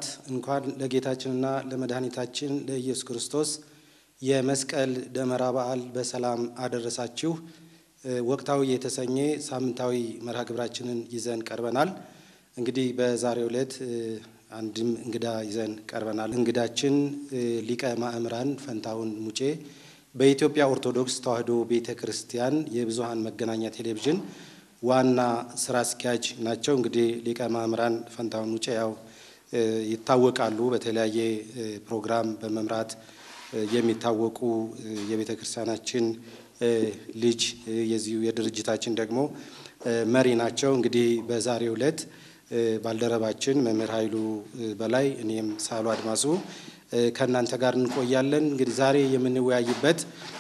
ጠዋት እንኳን ለጌታችንና ለመድኃኒታችን ለኢየሱስ ክርስቶስ የመስቀል ደመራ በዓል በሰላም አደረሳችሁ። ወቅታዊ የተሰኘ ሳምንታዊ መርሃ ግብራችንን ይዘን ቀርበናል። እንግዲህ በዛሬው ዕለት አንድም እንግዳ ይዘን ቀርበናል። እንግዳችን ሊቀ ማእምራን ፈንታሁን ሙጬ በኢትዮጵያ ኦርቶዶክስ ተዋሕዶ ቤተክርስቲያን የብዙሃን መገናኛ ቴሌቪዥን ዋና ስራ አስኪያጅ ናቸው። እንግዲህ ሊቀ ማእምራን ፈንታሁን ሙጬ ያው ይታወቃሉ። በተለያየ ፕሮግራም በመምራት የሚታወቁ የቤተክርስቲያናችን ልጅ የዚሁ የድርጅታችን ደግሞ መሪ ናቸው። እንግዲህ በዛሬው ዕለት ባልደረባችን መምህር ኃይሉ በላይ እኔም ሳሉ አድማሱ ከእናንተ ጋር እንቆያለን። እንግዲህ ዛሬ የምንወያይበት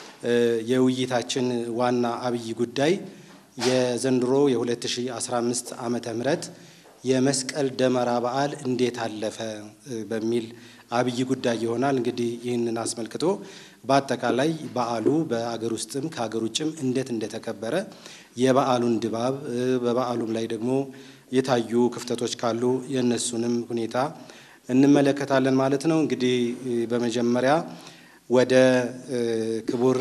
የውይይታችን ዋና አብይ ጉዳይ የዘንድሮ የ2015 ዓመተ ምህረት የመስቀል ደመራ በዓል እንዴት አለፈ በሚል አብይ ጉዳይ ይሆናል። እንግዲህ ይህንን አስመልክቶ በአጠቃላይ በዓሉ በአገር ውስጥም ከአገር ውጭም እንዴት እንደተከበረ የበዓሉን ድባብ በበዓሉም ላይ ደግሞ የታዩ ክፍተቶች ካሉ የነሱንም ሁኔታ እንመለከታለን ማለት ነው። እንግዲህ በመጀመሪያ ወደ ክቡር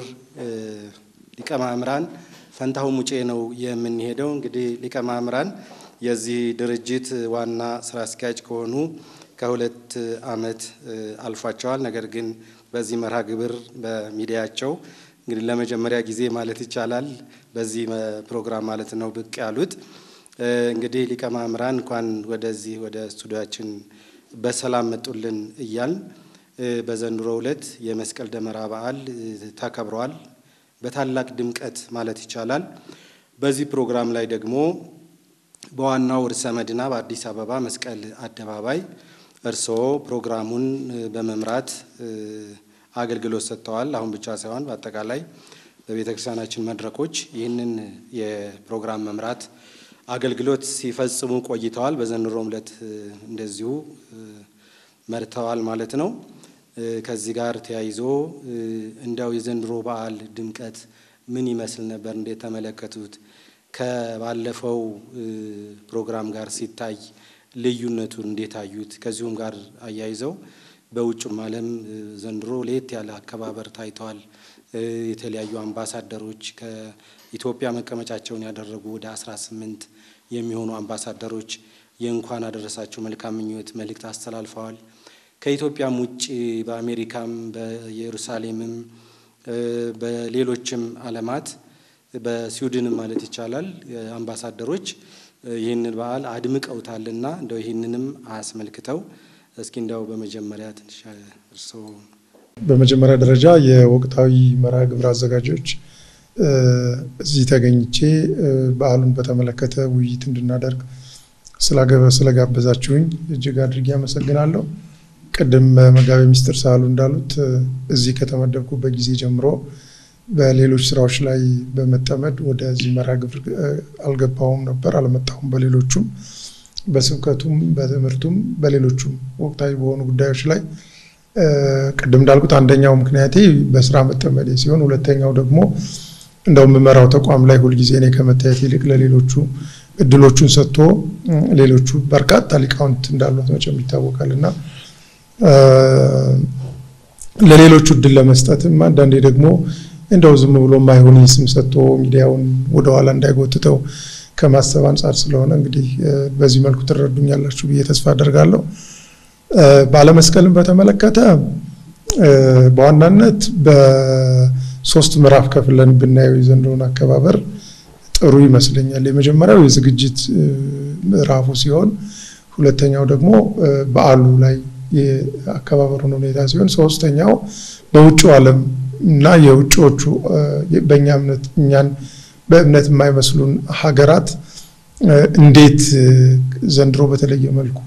ሊቀ ማእምራን ፈንታሁን ሙጬ ነው የምንሄደው። እንግዲህ ሊቀ ማእምራን የዚህ ድርጅት ዋና ስራ አስኪያጅ ከሆኑ ከሁለት ዓመት አልፏቸዋል። ነገር ግን በዚህ መርሃ ግብር በሚዲያቸው እንግዲህ ለመጀመሪያ ጊዜ ማለት ይቻላል በዚህ ፕሮግራም ማለት ነው ብቅ ያሉት። እንግዲህ ሊቀ ማእምራን እንኳን ወደዚህ ወደ ስቱዲዮአችን በሰላም መጡልን እያል በዘንድሮው ዕለት የመስቀል ደመራ በዓል ተከብሯል በታላቅ ድምቀት ማለት ይቻላል። በዚህ ፕሮግራም ላይ ደግሞ በዋናው ርዕሰ መዲና በአዲስ አበባ መስቀል አደባባይ እርስዎ ፕሮግራሙን በመምራት አገልግሎት ሰጥተዋል። አሁን ብቻ ሳይሆን በአጠቃላይ በቤተክርስቲያናችን መድረኮች ይህንን የፕሮግራም መምራት አገልግሎት ሲፈጽሙ ቆይተዋል። በዘንድሮው ዕለት እንደዚሁ መርተዋል ማለት ነው። ከዚህ ጋር ተያይዞ እንዳው የዘንድሮ በዓል ድምቀት ምን ይመስል ነበር? እንዴት ተመለከቱት? ከባለፈው ፕሮግራም ጋር ሲታይ ልዩነቱን እንዴት አዩት? ከዚሁም ጋር አያይዘው በውጭም ዓለም ዘንድሮ ለየት ያለ አከባበር ታይቷል። የተለያዩ አምባሳደሮች ከኢትዮጵያ መቀመጫቸውን ያደረጉ ወደ 18 የሚሆኑ አምባሳደሮች የእንኳን አደረሳችሁ መልካም ምኞት መልእክት አስተላልፈዋል። ከኢትዮጵያም ውጭ በአሜሪካም በኢየሩሳሌምም በሌሎችም ዓለማት በስዊድንም ማለት ይቻላል አምባሳደሮች ይህንን በዓል አድምቀውታልና እንደው ይህንንም አስመልክተው እስኪ እንደው በመጀመሪያ ትንሽ እርስዎ በመጀመሪያ ደረጃ የወቅታዊ መርሃ ግብር አዘጋጆች እዚህ ተገኝቼ በዓሉን በተመለከተ ውይይት እንድናደርግ ስለጋበዛችሁኝ እጅግ አድርጌ አመሰግናለሁ። ቀደም መጋቤ ሚኒስትር ሳሉ እንዳሉት እዚህ ከተመደብኩበት ጊዜ ጀምሮ በሌሎች ስራዎች ላይ በመጠመድ ወደዚህ መርሃ ግብር አልገባሁም ነበር አልመጣሁም። በሌሎቹም በስብከቱም በትምህርቱም በሌሎቹም ወቅታዊ በሆኑ ጉዳዮች ላይ ቀደም እንዳልኩት አንደኛው ምክንያቴ በስራ መጠመዴ ሲሆን ሁለተኛው ደግሞ እንደው መመራው ተቋም ላይ ሁሉ ጊዜ እኔ ከመታየት ይልቅ ለሌሎቹ እድሎቹን ሰጥቶ ሌሎቹ በርካታ ሊቃውንት እንዳሉት መቼም ይታወቃልና ለሌሎቹ እድል ለመስጠትም አንዳንዴ ደግሞ እንደው ዝም ብሎ ማይሆን ስም ሰጥቶ ሚዲያውን ወደ ኋላ እንዳይጎትተው ከማሰብ አንፃር ስለሆነ እንግዲህ በዚህ መልኩ ተረዱኛላችሁ ብዬ ተስፋ አደርጋለሁ። ባለመስቀልን በተመለከተ በዋናነት በሶስት ምዕራፍ ከፍለን ብናየው የዘንድሮውን አከባበር ጥሩ ይመስለኛል። የመጀመሪያው የዝግጅት ምዕራፉ ሲሆን ሁለተኛው ደግሞ በዓሉ ላይ የአከባበሩን ሁኔታ ሲሆን ሶስተኛው በውጭው ዓለም እና የውጭዎቹ በእኛ እምነት እኛን በእምነት የማይመስሉን ሀገራት እንዴት ዘንድሮ በተለየ መልኩ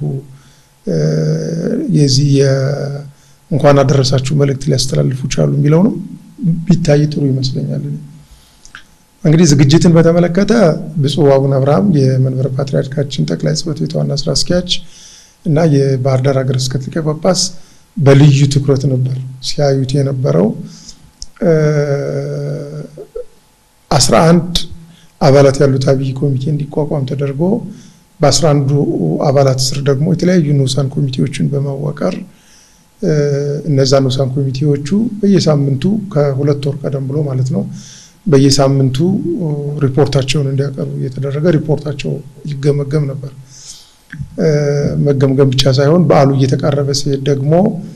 የዚህ እንኳን አደረሳችሁ መልእክት ሊያስተላልፉ ቻሉ የሚለው ነው ቢታይ ጥሩ ይመስለኛል። እንግዲህ ዝግጅትን በተመለከተ ብፁዕ አቡነ አብርሃም የመንበረ ፓትርያርካችን ጠቅላይ ጽሕፈት ቤት ዋና ስራ አስኪያጅ እና የባህር ዳር ሀገረ ስብከት ሊቀ ጳጳስ በልዩ ትኩረት ነበር ሲያዩት የነበረው። 11 አባላት ያሉት አብይ ኮሚቴ እንዲቋቋም ተደርጎ በ11 አባላት ስር ደግሞ የተለያዩ ንዑሳን ኮሚቴዎችን በማዋቀር እነዛ ንዑሳን ኮሚቴዎቹ በየሳምንቱ ከ2 ወር ቀደም ብሎ ማለት ነው በየሳምንቱ ሪፖርታቸውን እንዲያቀርቡ እየተደረገ ሪፖርታቸው ይገመገም ነበር። መገምገም ብቻ ሳይሆን በዓሉ እየተቃረበ ሲሄድ ደግሞ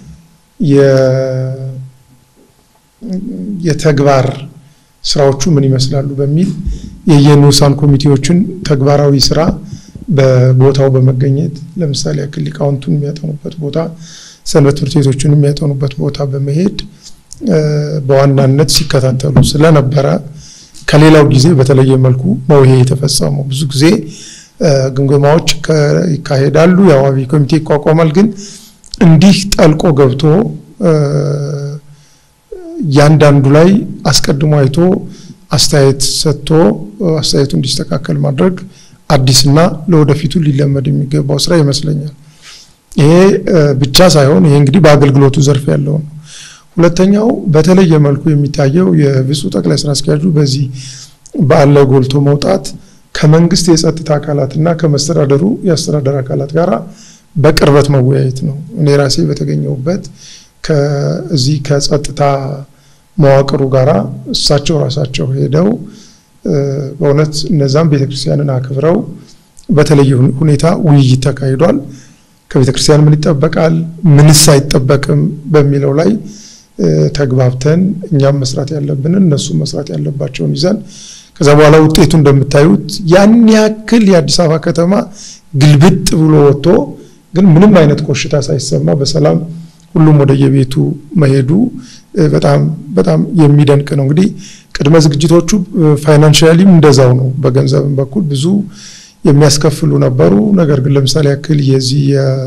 የተግባር ስራዎቹ ምን ይመስላሉ በሚል የየንዑሳን ኮሚቴዎችን ተግባራዊ ስራ በቦታው በመገኘት ለምሳሌ ያክል ሊቃውንቱን የሚያጠኑበት ቦታ፣ ሰንበት ትምህርት ቤቶችን የሚያጠኑበት ቦታ በመሄድ በዋናነት ሲከታተሉ ስለነበረ ከሌላው ጊዜ በተለየ መልኩ ነው ይሄ የተፈጸመው። ብዙ ጊዜ ግምገማዎች ይካሄዳሉ፣ የአዋቢ ኮሚቴ ይቋቋማል። ግን እንዲህ ጠልቆ ገብቶ ያንዳንዱ ላይ አስቀድሞ አይቶ አስተያየት ሰጥቶ አስተያየቱ እንዲስተካከል ማድረግ አዲስና ለወደፊቱ ሊለመድ የሚገባው ስራ ይመስለኛል። ይሄ ብቻ ሳይሆን ይሄ እንግዲህ በአገልግሎቱ ዘርፍ ያለው ነው። ሁለተኛው በተለየ መልኩ የሚታየው የብፁዕ ጠቅላይ ስራ አስኪያጁ በዚህ በዓል ላይ ጎልቶ መውጣት ከመንግስት የጸጥታ አካላትና ከመስተዳደሩ የአስተዳደር አካላት ጋር በቅርበት መወያየት ነው። እኔ ራሴ በተገኘሁበት ከዚህ ከጸጥታ መዋቅሩ ጋራ እሳቸው ራሳቸው ሄደው በእውነት እነዛም ቤተክርስቲያንን አክብረው በተለየ ሁኔታ ውይይት ተካሂዷል። ከቤተክርስቲያን ምን ይጠበቃል ምንስ አይጠበቅም በሚለው ላይ ተግባብተን እኛም መስራት ያለብንን እነሱም መስራት ያለባቸውን ይዘን ከዛ በኋላ ውጤቱ እንደምታዩት ያን ያክል የአዲስ አበባ ከተማ ግልብጥ ብሎ ወጥቶ ግን ምንም አይነት ቆሽታ ሳይሰማ በሰላም ሁሉም ወደ የቤቱ መሄዱ በጣም የሚደንቅ ነው። እንግዲህ ቅድመ ዝግጅቶቹ ፋይናንሻሊም እንደዛው ነው። በገንዘብም በኩል ብዙ የሚያስከፍሉ ነበሩ። ነገር ግን ለምሳሌ ያክል የዚህ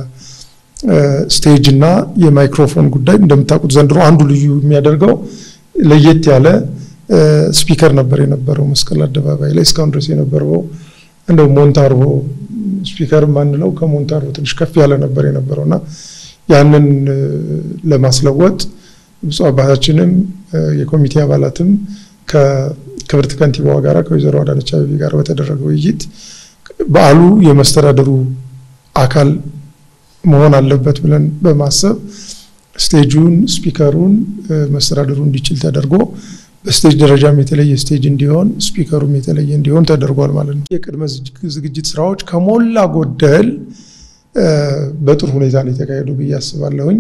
ስቴጅ እና የማይክሮፎን ጉዳይ እንደምታውቁት ዘንድሮ አንዱ ልዩ የሚያደርገው ለየት ያለ ስፒከር ነበር የነበረው መስቀል አደባባይ ላይ እስካሁን ድረስ የነበረው እንደው ሞንታርቦ ስፒከር ማንለው ከሞንታርቦ ትንሽ ከፍ ያለ ነበር የነበረውና ያንን ለማስለወጥ ብፁዕ አባታችንም የኮሚቴ አባላትም ከክብርት ከንቲባዋ ጋር ከወይዘሮ አዳነች አቤቤ ጋር በተደረገው ውይይት በዓሉ የመስተዳደሩ አካል መሆን አለበት ብለን በማሰብ ስቴጁን ስፒከሩን መስተዳደሩ እንዲችል ተደርጎ በስቴጅ ደረጃም የተለየ ስቴጅ እንዲሆን ስፒከሩም የተለየ እንዲሆን ተደርጓል ማለት ነው። የቅድመ ዝግጅት ስራዎች ከሞላ ጎደል በጥሩ ሁኔታ ነው የተካሄዱ ብዬ አስባለሁኝ።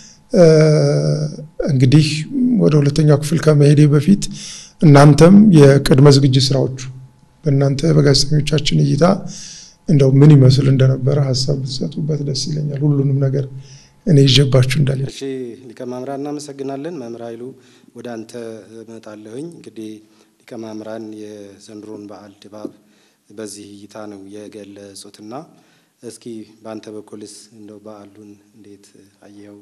እንግዲህ ወደ ሁለተኛው ክፍል ከመሄዴ በፊት እናንተም የቅድመ ዝግጅት ስራዎቹ በእናንተ በጋዜጠኞቻችን እይታ እንደው ምን ይመስል እንደነበረ ሐሳብ ብትሰጡበት ደስ ይለኛል። ሁሉንም ነገር እኔ ይጀባችሁ እንዳለ። እሺ ሊቀ ማምራን እናመሰግናለን። መምህር ኃይሉ ወደ አንተ እመጣለሁኝ። እንግዲህ ሊቀ ማምራን የዘንድሮን በዓል ድባብ በዚህ እይታ ነው የገለጹትና እስኪ በአንተ በኩልስ እንደው በዓሉን እንዴት አየኸው?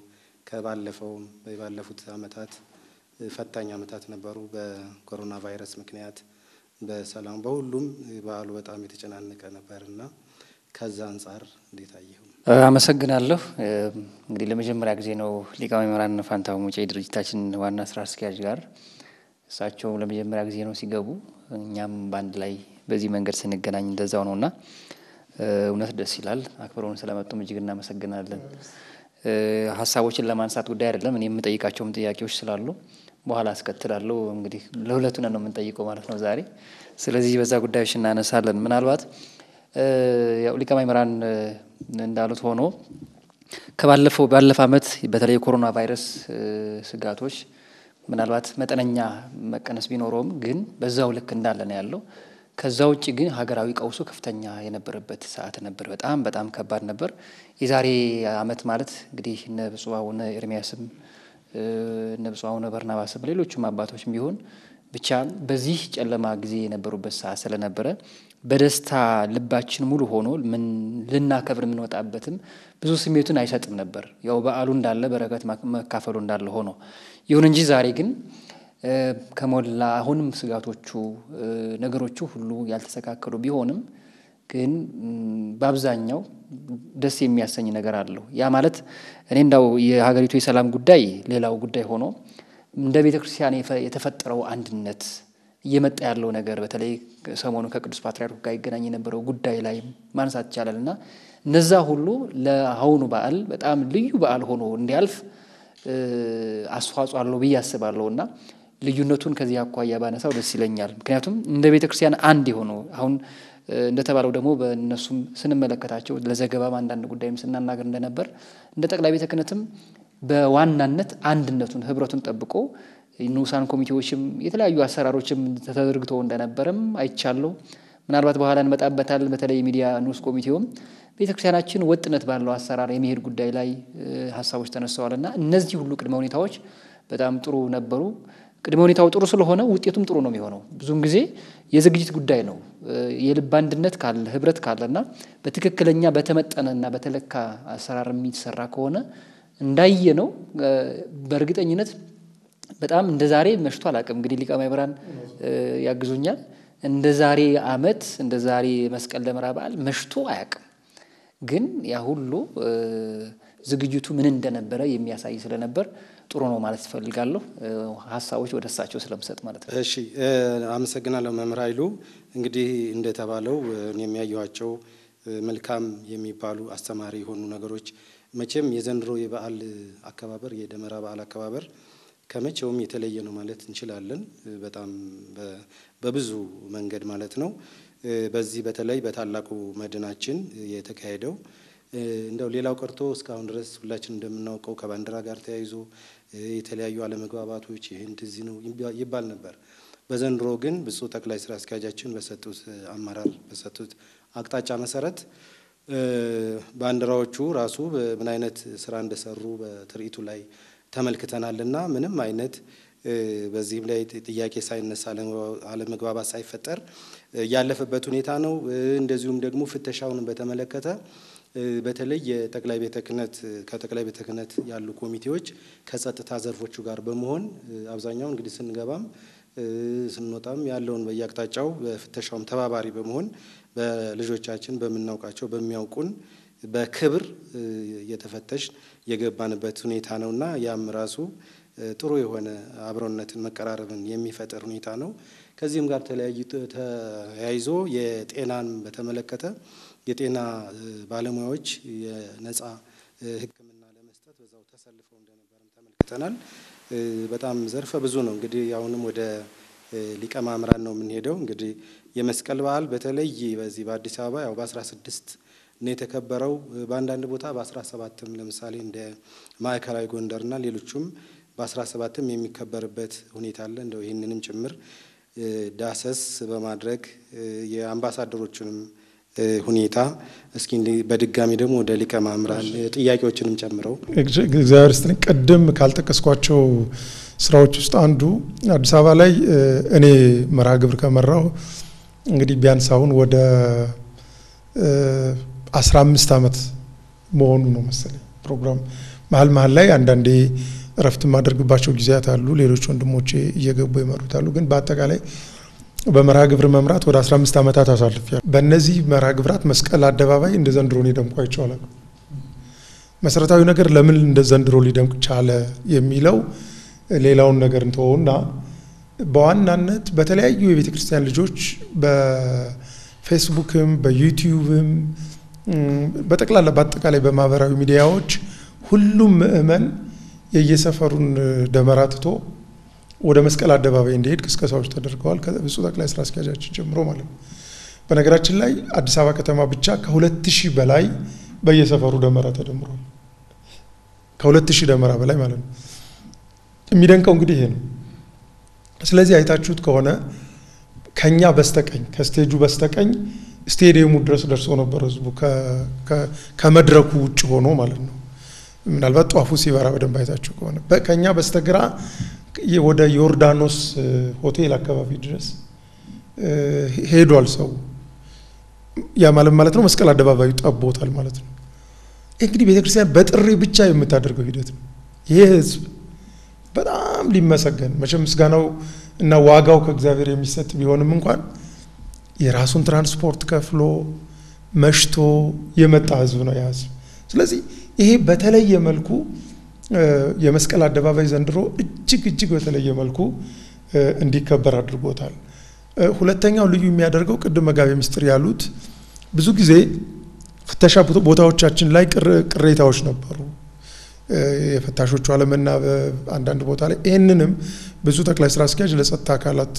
ባለፉት አመታት ፈታኝ አመታት ነበሩ በኮሮና ቫይረስ ምክንያት በሰላም በሁሉም በዓሉ በጣም የተጨናነቀ ነበርና ከዛ አንፃር እንዴት አየኸው? አመሰግናለሁ። እንግዲህ ለመጀመሪያ ጊዜ ነው ሊቀ ማምራን ፋንታው ሙጬ ድርጅታችን ዋና ስራ አስኪያጅ ጋር እሳቸው ለመጀመሪያ ጊዜ ነው ሲገቡ፣ እኛም ባንድ ላይ በዚህ መንገድ ስንገናኝ እንደዛው ነውና እውነት ደስ ይላል። አክብረውን ስለመጡም እጅግ እናመሰግናለን። ሐሳቦችን ለማንሳት ጉዳይ አይደለም፣ እኔ የምጠይቃቸውም ጥያቄዎች ስላሉ በኋላ አስከትላለሁ። እንግዲህ ለሁለቱና ነው የምንጠይቀው ማለት ነው ዛሬ። ስለዚህ በዛ ጉዳዮች እናነሳለን። ምናልባት ያው ሊቀ ማምራን እንዳሉት ሆኖ ባለፈ አመት በተለይ የኮሮና ቫይረስ ስጋቶች ምናልባት መጠነኛ መቀነስ ቢኖረውም ግን በዛው ልክ እንዳለ ነው ያለው። ከዛ ውጪ ግን ሀገራዊ ቀውሱ ከፍተኛ የነበረበት ሰዓት ነበር። በጣም ከባድ ነበር። የዛሬ አመት ማለት እንግዲህ እነ ብፁዕ አቡነ ኤርሚያስም እነ ብፁዕ አቡነ በርናባስም ሌሎችም አባቶችም ቢሆን ብቻ በዚህ ጨለማ ጊዜ የነበሩበት ሰዓት ስለነበረ በደስታ ልባችን ሙሉ ሆኖ ምን ልናከብር ምን ወጣበትም ብዙ ስሜቱን አይሰጥም ነበር። ያው በዓሉ እንዳለ በረከት መካፈሉ እንዳለ ሆኖ ይሁን እንጂ ዛሬ ግን ከሞላ አሁንም ስጋቶቹ ነገሮቹ ሁሉ ያልተስተካከሉ ቢሆንም ግን በአብዛኛው ደስ የሚያሰኝ ነገር አለው። ያ ማለት እኔ እንዳው የሀገሪቱ የሰላም ጉዳይ ሌላው ጉዳይ ሆኖ እንደ ቤተክርስቲያን የተፈጠረው አንድነት እየመጣ ያለው ነገር በተለይ ሰሞኑ ከቅዱስ ፓትርያርኩ ጋር ይገናኝ የነበረው ጉዳይ ላይ ማንሳት ይቻላልና እነዛ ሁሉ ለአሁኑ በዓል በጣም ልዩ በዓል ሆኖ እንዲያልፍ አስተዋጽኦ አለው ብዬ አስባለሁና ልዩነቱን ከዚህ አኳያ ባነሳው ደስ ይለኛል። ምክንያቱም እንደ ቤተክርስቲያን አንድ የሆኑ አሁን እንደተባለው ደግሞ በእነሱም ስንመለከታቸው ለዘገባም አንዳንድ ጉዳይም ስናናገር እንደነበር እንደ ጠቅላይ ቤተ ክህነትም በዋናነት አንድነቱን ህብረቱን ጠብቆ ንዑሳን ኮሚቴዎችም የተለያዩ አሰራሮችም ተደርግተው እንደነበረም አይቻለሁ። ምናልባት በኋላ እንመጣበታል። በተለይ ሚዲያ ንዑስ ኮሚቴውም ቤተክርስቲያናችን ወጥነት ባለው አሰራር የሚሄድ ጉዳይ ላይ ሀሳቦች ተነስተዋልና እነዚህ ሁሉ ቅድመ ሁኔታዎች በጣም ጥሩ ነበሩ። ቅድመ ሁኔታው ጥሩ ስለሆነ ውጤቱም ጥሩ ነው የሚሆነው። ብዙም ጊዜ የዝግጅት ጉዳይ ነው። የልብ አንድነት ካለ ህብረት ካለና በትክክለኛ በተመጠነና በተለካ አሰራር የሚሰራ ከሆነ እንዳየነው በእርግጠኝነት በጣም እንደዛሬ መሽቶ አላቅም። እንግዲህ ሊቀ ማእምራን ያግዙኛል። እንደዛሬ አመት እንደዛሬ መስቀል ደመራ በዓል መሽቶ አያቅም። ግን ያ ሁሉ ዝግጅቱ ምን እንደነበረ የሚያሳይ ስለነበር ጥሩ ነው ማለት ፈልጋለሁ። ሐሳቦች ወደ እሳቸው ስለምሰጥ ማለት ነው። እሺ አመሰግናለሁ መምህር ኃይሉ። እንግዲህ እንደተባለው እኔም ያየኋቸው መልካም የሚባሉ አስተማሪ የሆኑ ነገሮች መቼም የዘንድሮ የበዓል አከባበር የደመራ በዓል አከባበር ከመቼውም የተለየ ነው ማለት እንችላለን። በጣም በብዙ መንገድ ማለት ነው። በዚህ በተለይ በታላቁ መድናችን የተካሄደው እንደው ሌላው ቀርቶ እስካሁን ድረስ ሁላችን እንደምናውቀው ከባንዲራ ጋር ተያይዞ የተለያዩ አለመግባባቶች ይሄን እንደዚህ ነው ይባል ነበር። በዘንድሮ ግን ብፁዕ ጠቅላይ ስራ አስኪያጃችን በሰጡት አመራር በሰጡት አቅጣጫ መሰረት ባንዲራዎቹ ራሱ ምን አይነት ስራ እንደሰሩ በትርኢቱ ላይ ተመልክተናልና ምንም አይነት በዚህም ላይ ጥያቄ ሳይነሳ አለመግባባት ሳይፈጠር ያለፈበት ሁኔታ ነው። እንደዚሁም ደግሞ ፍተሻውን በተመለከተ በተለይ የጠቅላይ ቤተ ክህነት ከጠቅላይ ቤተ ክህነት ያሉ ኮሚቴዎች ከጸጥታ ዘርፎቹ ጋር በመሆን አብዛኛው እንግዲህ ስንገባም ስንወጣም ያለውን በየአቅጣጫው በፍተሻውም ተባባሪ በመሆን በልጆቻችን በመናውቃቸው በሚያውቁን በክብር የተፈተሽ የገባንበት ሁኔታ ነውና ያም ራሱ ጥሩ የሆነ አብሮነትን መቀራረብን የሚፈጥር ሁኔታ ነው። ከዚህም ጋር ተያይዞ የጤናን በተመለከተ የጤና ባለሙያዎች የነጻ ሕክምና ለመስጠት በዛው ተሰልፈው እንደነበርም ተመልክተናል። በጣም ዘርፈ ብዙ ነው። እንግዲህ አሁንም ወደ ሊቀ ማእምራን ነው የምንሄደው። እንግዲህ የመስቀል በዓል በተለይ በዚህ በአዲስ አበባ ያው በ16 ነው የተከበረው። በአንዳንድ ቦታ በ17ም ለምሳሌ እንደ ማዕከላዊ ጎንደርና ሌሎችም በ17ም የሚከበርበት ሁኔታ አለ። እንደው ይህንንም ጭምር ዳሰስ በማድረግ የአምባሳደሮቹንም ሁኔታ እስኪ በድጋሚ ደግሞ ወደ ሊቀ ማእምራን ጥያቄዎችንም ጨምረው እግዚአብሔር ይስጥልኝ። ቀደም ካልጠቀስኳቸው ስራዎች ውስጥ አንዱ አዲስ አበባ ላይ እኔ መርሃ ግብር ከመራው እንግዲህ ቢያንስ አሁን ወደ 15 ዓመት መሆኑ ነው መሰለኝ። ፕሮግራም መሀል ላይ አንዳንዴ እረፍት ማድረግባቸው ጊዜያት አሉ። ሌሎች ወንድሞቼ እየገቡ ይመሩታሉ። ግን በአጠቃላይ በመርሃ ግብር መምራት ወደ 15 ዓመታት አሳልፌያለሁ። በእነዚህ መርሃ ግብራት መስቀል አደባባይ እንደ ዘንድሮ ሊደምቅ አይቻልም። መሰረታዊ ነገር ለምን እንደ ዘንድሮ ሊደምቅ ቻለ የሚለው ሌላውን ነገር እንተውና በዋናነት በተለያዩ የቤተ ክርስቲያን ልጆች በፌስቡክም በዩቲዩብም በጠቅላላ በአጠቃላይ በማህበራዊ ሚዲያዎች ሁሉም ምእመን የየሰፈሩን ደመራ ትቶ ወደ መስቀል አደባባይ እንዲሄድ ቅስቀሳዎች ተደርገዋል። ከብፁዕ ጠቅላይ ስራ አስኪያጃችን ጀምሮ ማለት ነው። በነገራችን ላይ አዲስ አበባ ከተማ ብቻ ከ2000 በላይ በየሰፈሩ ደመራ ተደምሯል። ከ2000 ደመራ በላይ ማለት ነው። የሚደንቀው እንግዲህ ይሄ ነው። ስለዚህ አይታችሁት ከሆነ ከኛ በስተቀኝ ከስቴጁ በስተቀኝ ስቴዲየሙ ድረስ ደርሶ ነበር ህዝቡ ከመድረኩ ውጭ ሆኖ ማለት ነው። ምናልባት ጧፉ ሲበራ በደንብ አይታችሁ ከሆነ ከኛ በስተግራ ወደ ዮርዳኖስ ሆቴል አካባቢ ድረስ ሄዷል ሰው። ያ ማለት ነው መስቀል አደባባዩ ጠቦታል ማለት ነው። እንግዲህ ቤተክርስቲያን በጥሪ ብቻ የምታደርገው ሂደት ነው። ይሄ ህዝብ በጣም ሊመሰገን መቼም ምስጋናው እና ዋጋው ከእግዚአብሔር የሚሰጥ ቢሆንም እንኳን የራሱን ትራንስፖርት ከፍሎ መሽቶ የመጣ ህዝብ ነው ያ ህዝብ። ስለዚህ ይሄ በተለየ መልኩ የመስቀል አደባባይ ዘንድሮ እጅግ በተለየ መልኩ እንዲከበር አድርጎታል። ሁለተኛው ልዩ የሚያደርገው ቅድም መጋቤ ምስጢር ያሉት ብዙ ጊዜ ፍተሻ ቦታዎቻችን ላይ ቅሬታዎች ነበሩ። የፈታሾቹ አለመናበብ አንዳንድ ቦታ ላይ ይህንንም ብዙ ጠቅላይ ስራ አስኪያጅ ለጸጥታ አካላት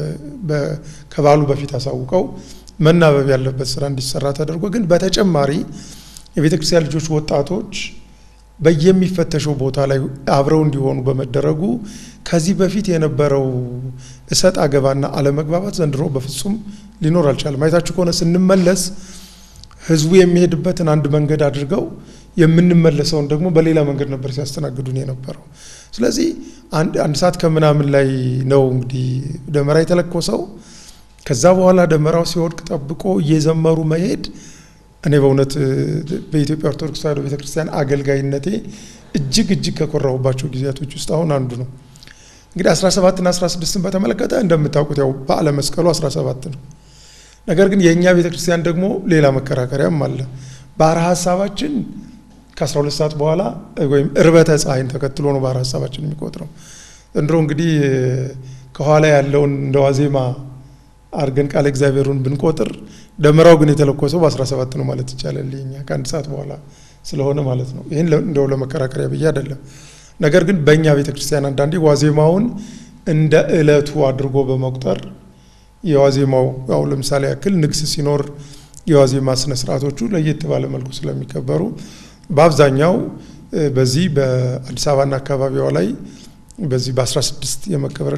ከበዓሉ በፊት አሳውቀው መናበብ ያለበት ስራ እንዲሰራ ተደርጎ ግን በተጨማሪ የቤተክርስቲያን ልጆች ወጣቶች በየሚፈተሸው ቦታ ላይ አብረው እንዲሆኑ በመደረጉ ከዚህ በፊት የነበረው እሰጥ አገባና አለመግባባት ዘንድሮ በፍጹም ሊኖር አልቻለም። አይታችሁ ከሆነ ስንመለስ ህዝቡ የሚሄድበትን አንድ መንገድ አድርገው የምንመለሰውን ደግሞ በሌላ መንገድ ነበር ሲያስተናግዱን የነበረው። ስለዚህ አንድ ሰዓት ከምናምን ላይ ነው እንግዲህ ደመራ የተለኮሰው። ከዛ በኋላ ደመራው ሲወድቅ ጠብቆ እየዘመሩ መሄድ እኔ በእውነት በኢትዮጵያ ኦርቶዶክስ ተዋሕዶ ቤተክርስቲያን አገልጋይነቴ እጅግ ከኮራሁባቸው ጊዜያቶች ውስጥ አሁን አንዱ ነው። እንግዲህ 17 እና 16ን በተመለከተ እንደምታውቁት ያው በዓለ መስቀሉ 17 ነው። ነገር ግን የኛ ቤተክርስቲያን ደግሞ ሌላ መከራከሪያም አለ። ባህረ ሐሳባችን ከ12 ሰዓት በኋላ ወይም እርበተ ፀሐይን ተከትሎ ነው ባህረ ሐሳባችን የሚቆጥረው። ዘንድሮ እንግዲህ ከኋላ ያለውን እንደዋዜማ አርገን ቃል እግዚአብሔሩን ብንቆጥር ደመራው ግን የተለኮሰው በ17 ነው ማለት ይቻላል። የኛ ከአንድ ሰዓት በኋላ ስለሆነ ማለት ነው። ይሄን እንደው ለመከራከሪያ ብዬ አይደለም። ነገር ግን በእኛ ቤተክርስቲያን አንዳንዴ ዋዜማውን እንደ ዕለቱ አድርጎ በመቁጠር የዋዜማው ያው ለምሳሌ ያክል ንግስ ሲኖር የዋዜማ ስነ ስርዓቶቹ ለየት ባለ መልኩ ስለሚከበሩ በአብዛኛው በዚህ በአዲስ አበባና አካባቢዋ ላይ በዚህ በ16 የመከበር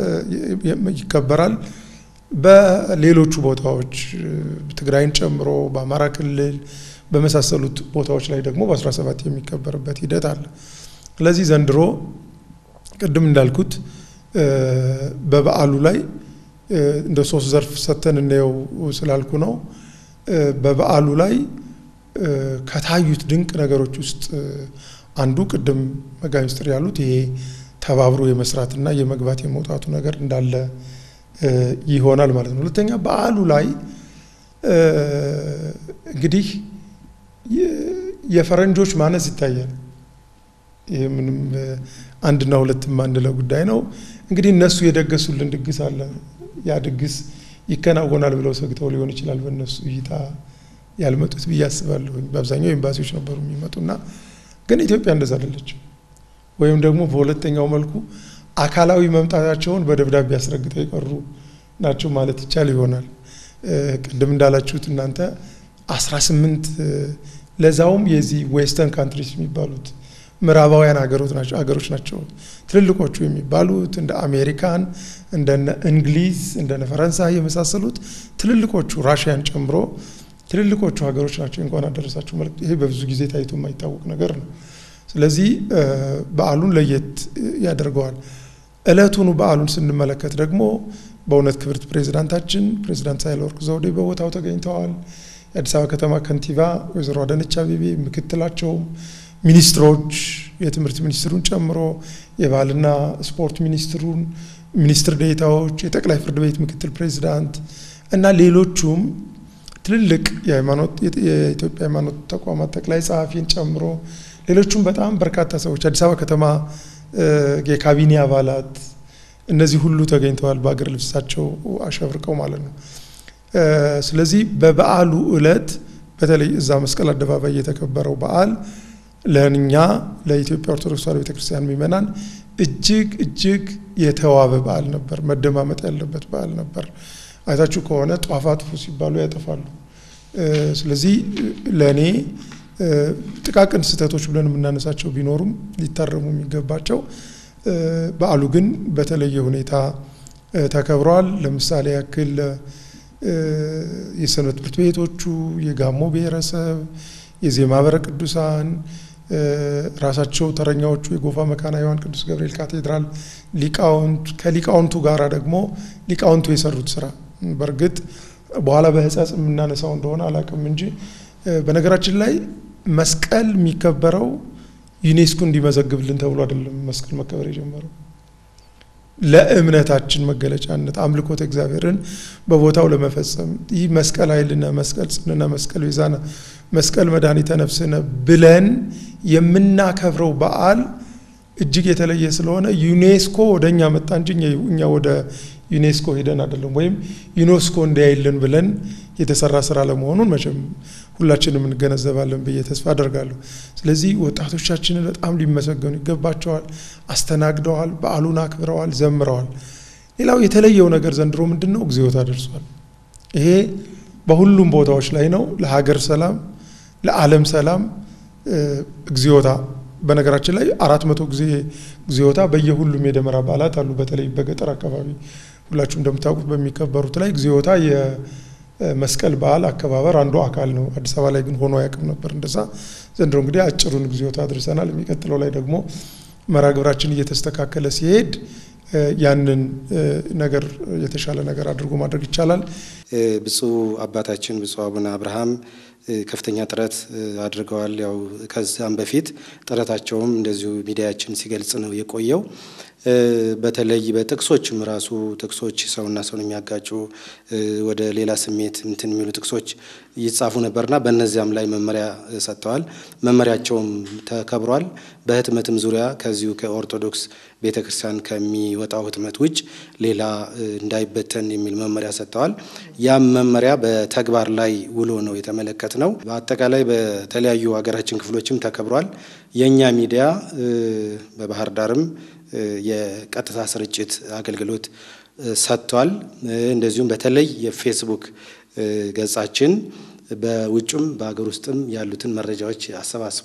ይከበራል። በሌሎቹ ቦታዎች ትግራይን ጨምሮ በአማራ ክልል በመሳሰሉት ቦታዎች ላይ ደግሞ በ17 የሚከበርበት ሂደት አለ። ስለዚህ ዘንድሮ ቅድም እንዳልኩት በበዓሉ ላይ እንደ ሶስት ዘርፍ ሰተን እንየው ስላልኩ ነው። በበዓሉ ላይ ከታዩት ድንቅ ነገሮች ውስጥ አንዱ ቅድም መጋቤ ምስጢር ያሉት ይሄ ተባብሮ የመስራትና የመግባት የመውጣቱ ነገር እንዳለ ይሆናል ማለት ነው። ሁለተኛ በዓሉ ላይ እንግዲህ የፈረንጆች ማነስ ይታያል። ይሄ ምንም አንድና ሁለት ማንለው ጉዳይ ነው። እንግዲህ እነሱ የደገሱልን ድግስ አለ። ያ ድግስ ይከናወናል ብለው ሰግተው ሊሆን ይችላል በእነሱ እይታ ያልመጡት ብዬ አስባለሁ። በአብዛኛው ኤምባሲዎች ነበሩ የሚመጡና ግን ኢትዮጵያ እንደዛ አይደለችም። ወይም ደግሞ በሁለተኛው መልኩ አካላዊ መምጣታቸውን በደብዳቤ ያስረግጠው የቀሩ ናቸው ማለት ይቻል ይሆናል። ቅድም እንዳላችሁት እናንተ 18 ለዛውም የዚህ ዌስተርን ካንትሪስ የሚባሉት ምዕራባውያን ሀገሮች ናቸው ትልልቆቹ የሚባሉት እንደ አሜሪካን እንደነ እንግሊዝ እንደነ ፈረንሳይ የመሳሰሉት ትልልቆቹ ራሽያን ጨምሮ ትልልቆቹ ሀገሮች ናቸው እንኳን አደረሳችሁ ማለት ይሄ በብዙ ጊዜ ታይቶ የማይታወቅ ነገር ነው። ስለዚህ በዓሉን ለየት ያደርገዋል። እለቱን በዓሉን ስንመለከት ደግሞ በእውነት ክብርት ፕሬዝዳንታችን ፕሬዝዳንት ሳህለወርቅ ዘውዴ በቦታው ተገኝተዋል። የአዲስ አበባ ከተማ ከንቲባ ወይዘሮ አዳነች አቤቤ፣ ምክትላቸው ሚኒስትሮች የትምህርት ሚኒስትሩን ጨምሮ የባህልና ስፖርት ሚኒስትር ዴኤታዎች፣ የጠቅላይ ፍርድ ቤት ምክትል ፕሬዝዳንት እና ሌሎቹም ትልልቅ የኢትዮጵያ ሃይማኖት ተቋማት ጠቅላይ ጸሐፊን ጨምሮ ሌሎቹም በጣም በርካታ ሰዎች አዲስ አበባ ከተማ የካቢኔ አባላት እነዚህ ሁሉ ተገኝተዋል በአገር ልብሳቸው አሸብርቀው ማለት ነው። ስለዚህ በበዓሉ ዕለት በተለይ እዛ መስቀል አደባባይ የተከበረው በዓል ለኛ ለኢትዮጵያ ኦርቶዶክስ ተዋሕዶ ቤተክርስቲያን ምእመናን እጅግ የተዋበ በዓል ነበር። መደማመጥ ያለበት በዓል ነበር። አይታችሁ ከሆነ ጧፍ አጥፉ ሲባሉ ያጠፋሉ። ስለዚህ ለኔ ጥቃቅን ስህተቶች ብለን የምናነሳቸው ቢኖሩም ሊታረሙ የሚገባቸው በዓሉ ግን በተለየ ሁኔታ ተከብሯል። ለምሳሌ ያክል የሰንበት ትምህርት ቤቶቹ፣ የጋሞ ብሔረሰብ፣ የዜማ ማህበረ ቅዱሳን ራሳቸው ተረኛዎቹ የጎፋ መካነ ሕያዋን ቅዱስ ገብርኤል ካቴድራል ሊቃውንት ከሊቃውንቱ ጋራ ደግሞ ሊቃውንቱ የሰሩት ስራ በርግጥ በኋላ በህፃጽ የምናነሳው እንደሆነ አላቅም እንጂ በነገራችን ላይ መስቀል የሚከበረው ዩኔስኮ እንዲመዘግብልን ተብሎ አይደለም። መስቀል መከበር የጀመረው ለእምነታችን መገለጫነት አምልኮተ እግዚአብሔርን በቦታው ለመፈጸም ይህ መስቀል ኃይልነ መስቀል ጽንዕነ መስቀል ቤዛነ መስቀል መድኃኒተ ነፍስነ ብለን የምናከብረው በዓል እጅግ የተለየ ስለሆነ ዩኔስኮ ወደኛ መጣ እንጂ እኛ ወደ ዩኔስኮ ሄደን አይደለም ወይም ዩኔስኮ እንዲያይልን ብለን የተሰራ ስራ ለመሆኑን መቼም ሁላችንም እንገነዘባለን ብዬ ተስፋ አደርጋለሁ። ስለዚህ ወጣቶቻችንን በጣም ሊመሰገኑ ይገባቸዋል። አስተናግደዋል፣ በዓሉን አክብረዋል፣ ዘምረዋል። ሌላው የተለየው ነገር ዘንድሮ ምንድነው? እግዚኦታ ደርሷል። ይሄ በሁሉም ቦታዎች ላይ ነው። ለሀገር ሰላም፣ ለዓለም ሰላም እግዚኦታ በነገራችን ላይ 400 ጊዜ እግዚኦታ በየሁሉም የደመራ በዓላት አሉ። በተለይ በገጠር አካባቢ ሁላችሁም እንደምታውቁት በሚከበሩት ላይ እግዚኦታ የመስቀል በዓል አከባበር አንዱ አካል ነው። አዲስ አበባ ላይ ግን ሆኖ ያቅም ነበር እንደዛ። ዘንድሮ እንግዲህ አጭሩን እግዚኦታ አድርሰናል። የሚቀጥለው ላይ ደግሞ መርሃ ግብራችን እየተስተካከለ ሲሄድ ያንን ነገር የተሻለ ነገር አድርጎ ማድረግ ይቻላል። ብፁዕ አባታችን ብፁዕ አቡነ አብርሃም ከፍተኛ ጥረት አድርገዋል። ያው ከዛም በፊት ጥረታቸውም እንደዚሁ ሚዲያችን ሲገልጽ ነው የቆየው። በተለይ በጥቅሶችም ራሱ ጥቅሶች ሰውና ሰውን የሚያጋጩ ወደ ሌላ ስሜት እንትን የሚሉ ጥቅሶች ይጻፉ ነበርና በእነዚያም ላይ መመሪያ ሰጥተዋል። መመሪያቸውም ተከብሯል። በህትመትም ዙሪያ ከዚሁ ከኦርቶዶክስ ቤተክርስቲያን ከሚወጣው ህትመት ውጭ ሌላ እንዳይበተን የሚል መመሪያ ሰጥተዋል። ያም መመሪያ በተግባር ላይ ውሎ ነው የተመለከትነው። በአጠቃላይ በተለያዩ ሀገራችን ክፍሎችም ተከብሯል። የኛ ሚዲያ በባህር ዳርም የቀጥታ ስርጭት አገልግሎት ሰጥቷል። እንደዚሁም በተለይ የፌስቡክ ገጻችን በውጭም በአገር ውስጥም ያሉትን መረጃዎች አሰባስቦ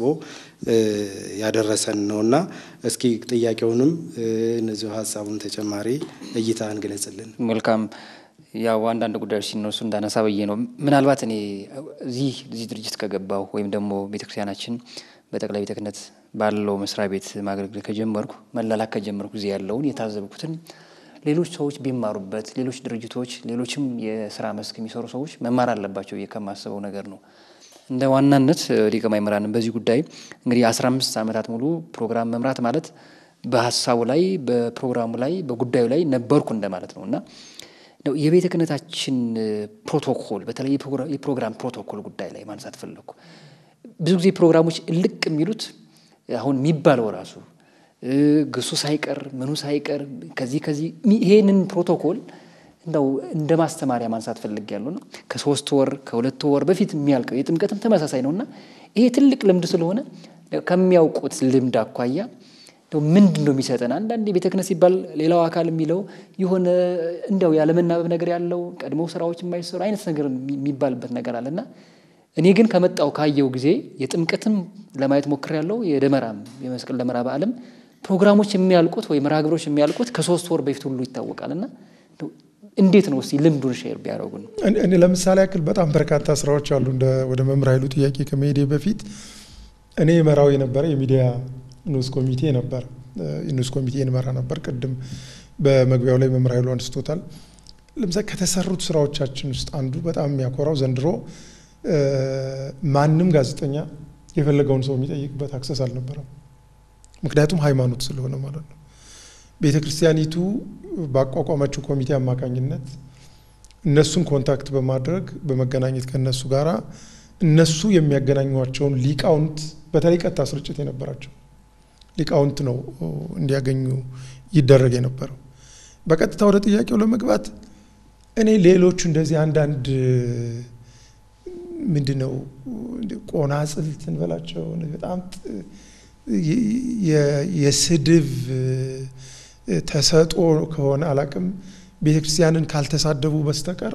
ያደረሰን ነውና እስኪ ጥያቄውንም እነዚሁ ሀሳቡን ተጨማሪ እይታ እንገለጽልን። መልካም። ያው አንዳንድ ጉዳዮች ሲነሱ እንዳነሳ በየ ነው። ምናልባት እኔ እዚህ ድርጅት ከገባው ወይም ደግሞ ቤተክርስቲያናችን በጠቅላይ ቤተ ክህነት ባለው መስሪያ ቤት ማገልገል ከጀመርኩ መላላክ ከጀመርኩ ጊዜ ያለውን የታዘብኩትን ሌሎች ሰዎች ቢማሩበት፣ ሌሎች ድርጅቶች፣ ሌሎችም የስራ መስክ የሚሰሩ ሰዎች መማር አለባቸው የከማስበው ነገር ነው። እንደ ዋናነት ሊቀ ማእምራን በዚህ ጉዳይ እንግዲህ 15 ዓመታት ሙሉ ፕሮግራም መምራት ማለት በሐሳቡ ላይ በፕሮግራሙ ላይ በጉዳዩ ላይ ነበርኩ እንደማለት ነውና የቤተ ክህነታችን ፕሮቶኮል በተለይ የፕሮግራም ፕሮቶኮል ጉዳይ ላይ ማንሳት ፈለኩ። ብዙ ጊዜ ፕሮግራሞች እልቅ የሚሉት አሁን የሚባለው ራሱ ግሱ ሳይቀር ምኑ ሳይቀር ከዚህ ይሄንን ፕሮቶኮል እንደ ማስተማሪያ ማንሳት ፈልጌያለሁ ነው። ከ3 ወር ከ2 ወር በፊት የሚያልቀው የጥምቀትም ተመሳሳይ ነውና ይሄ ትልቅ ልምድ ስለሆነ ከሚያውቁት ልምድ አኳያ ምንድነው የሚሰጠን? አንዳንድ የቤተ ክህነት ሲባል ሌላው አካል የሚለው የሆነ እንደው ያለመናበብ ነገር ያለው ቀድሞ ስራዎች የማይሰሩ አይነት ነገር የሚባልበት ነገር አለና እኔ ግን ከመጣው ካየው ጊዜ የጥምቀትም ለማየት ሞክሬያለሁ። የደመራም የመስቀል ደመራ በዓለም ፕሮግራሞች የሚያልቁት ወይ መርሃ ግብሮች የሚያልቁት ከ3 ወር በፊት ሁሉ ይታወቃልና እንዴት ነው እስቲ ልምዱን ሼር ቢያደርጉን? እኔ ለምሳሌ ያክል በጣም በርካታ ስራዎች አሉ። ወደ መምህር ኃይሉ ጥያቄ ከመሄዴ በፊት እኔ መራው የነበረ የሚዲያ ንዑስ ኮሚቴ ነበር። ንዑስ ኮሚቴን መራ ነበር። ቅድም በመግቢያው ላይ መምህር ኃይሉ አንስቶታል። ለምሳሌ ከተሰሩት ስራዎቻችን ውስጥ አንዱ በጣም የሚያኮራው ዘንድሮ ማንም ጋዜጠኛ የፈለገውን ሰው የሚጠይቅበት አክሰስ አልነበረም። ምክንያቱም ሃይማኖት ስለሆነ ማለት ነው። ቤተክርስቲያኒቱ ባቋቋመችው ኮሚቴ አማካኝነት እነሱን ኮንታክት በማድረግ በመገናኘት ከነሱ ጋራ እነሱ የሚያገናኟቸውን ሊቃውንት በተለይ ቀጥታ ስርጭት የነበራቸው ሊቃውንት ነው እንዲያገኙ ይደረግ የነበረው። በቀጥታ ወደ ጥያቄው ለመግባት እኔ ሌሎቹ እንደዚህ አንዳንድ ምንድነው ቆናጽል እንበላቸው በጣም የስድብ ተሰጦ ከሆነ አላቅም ቤተክርስቲያንን ካልተሳደቡ በስተቀር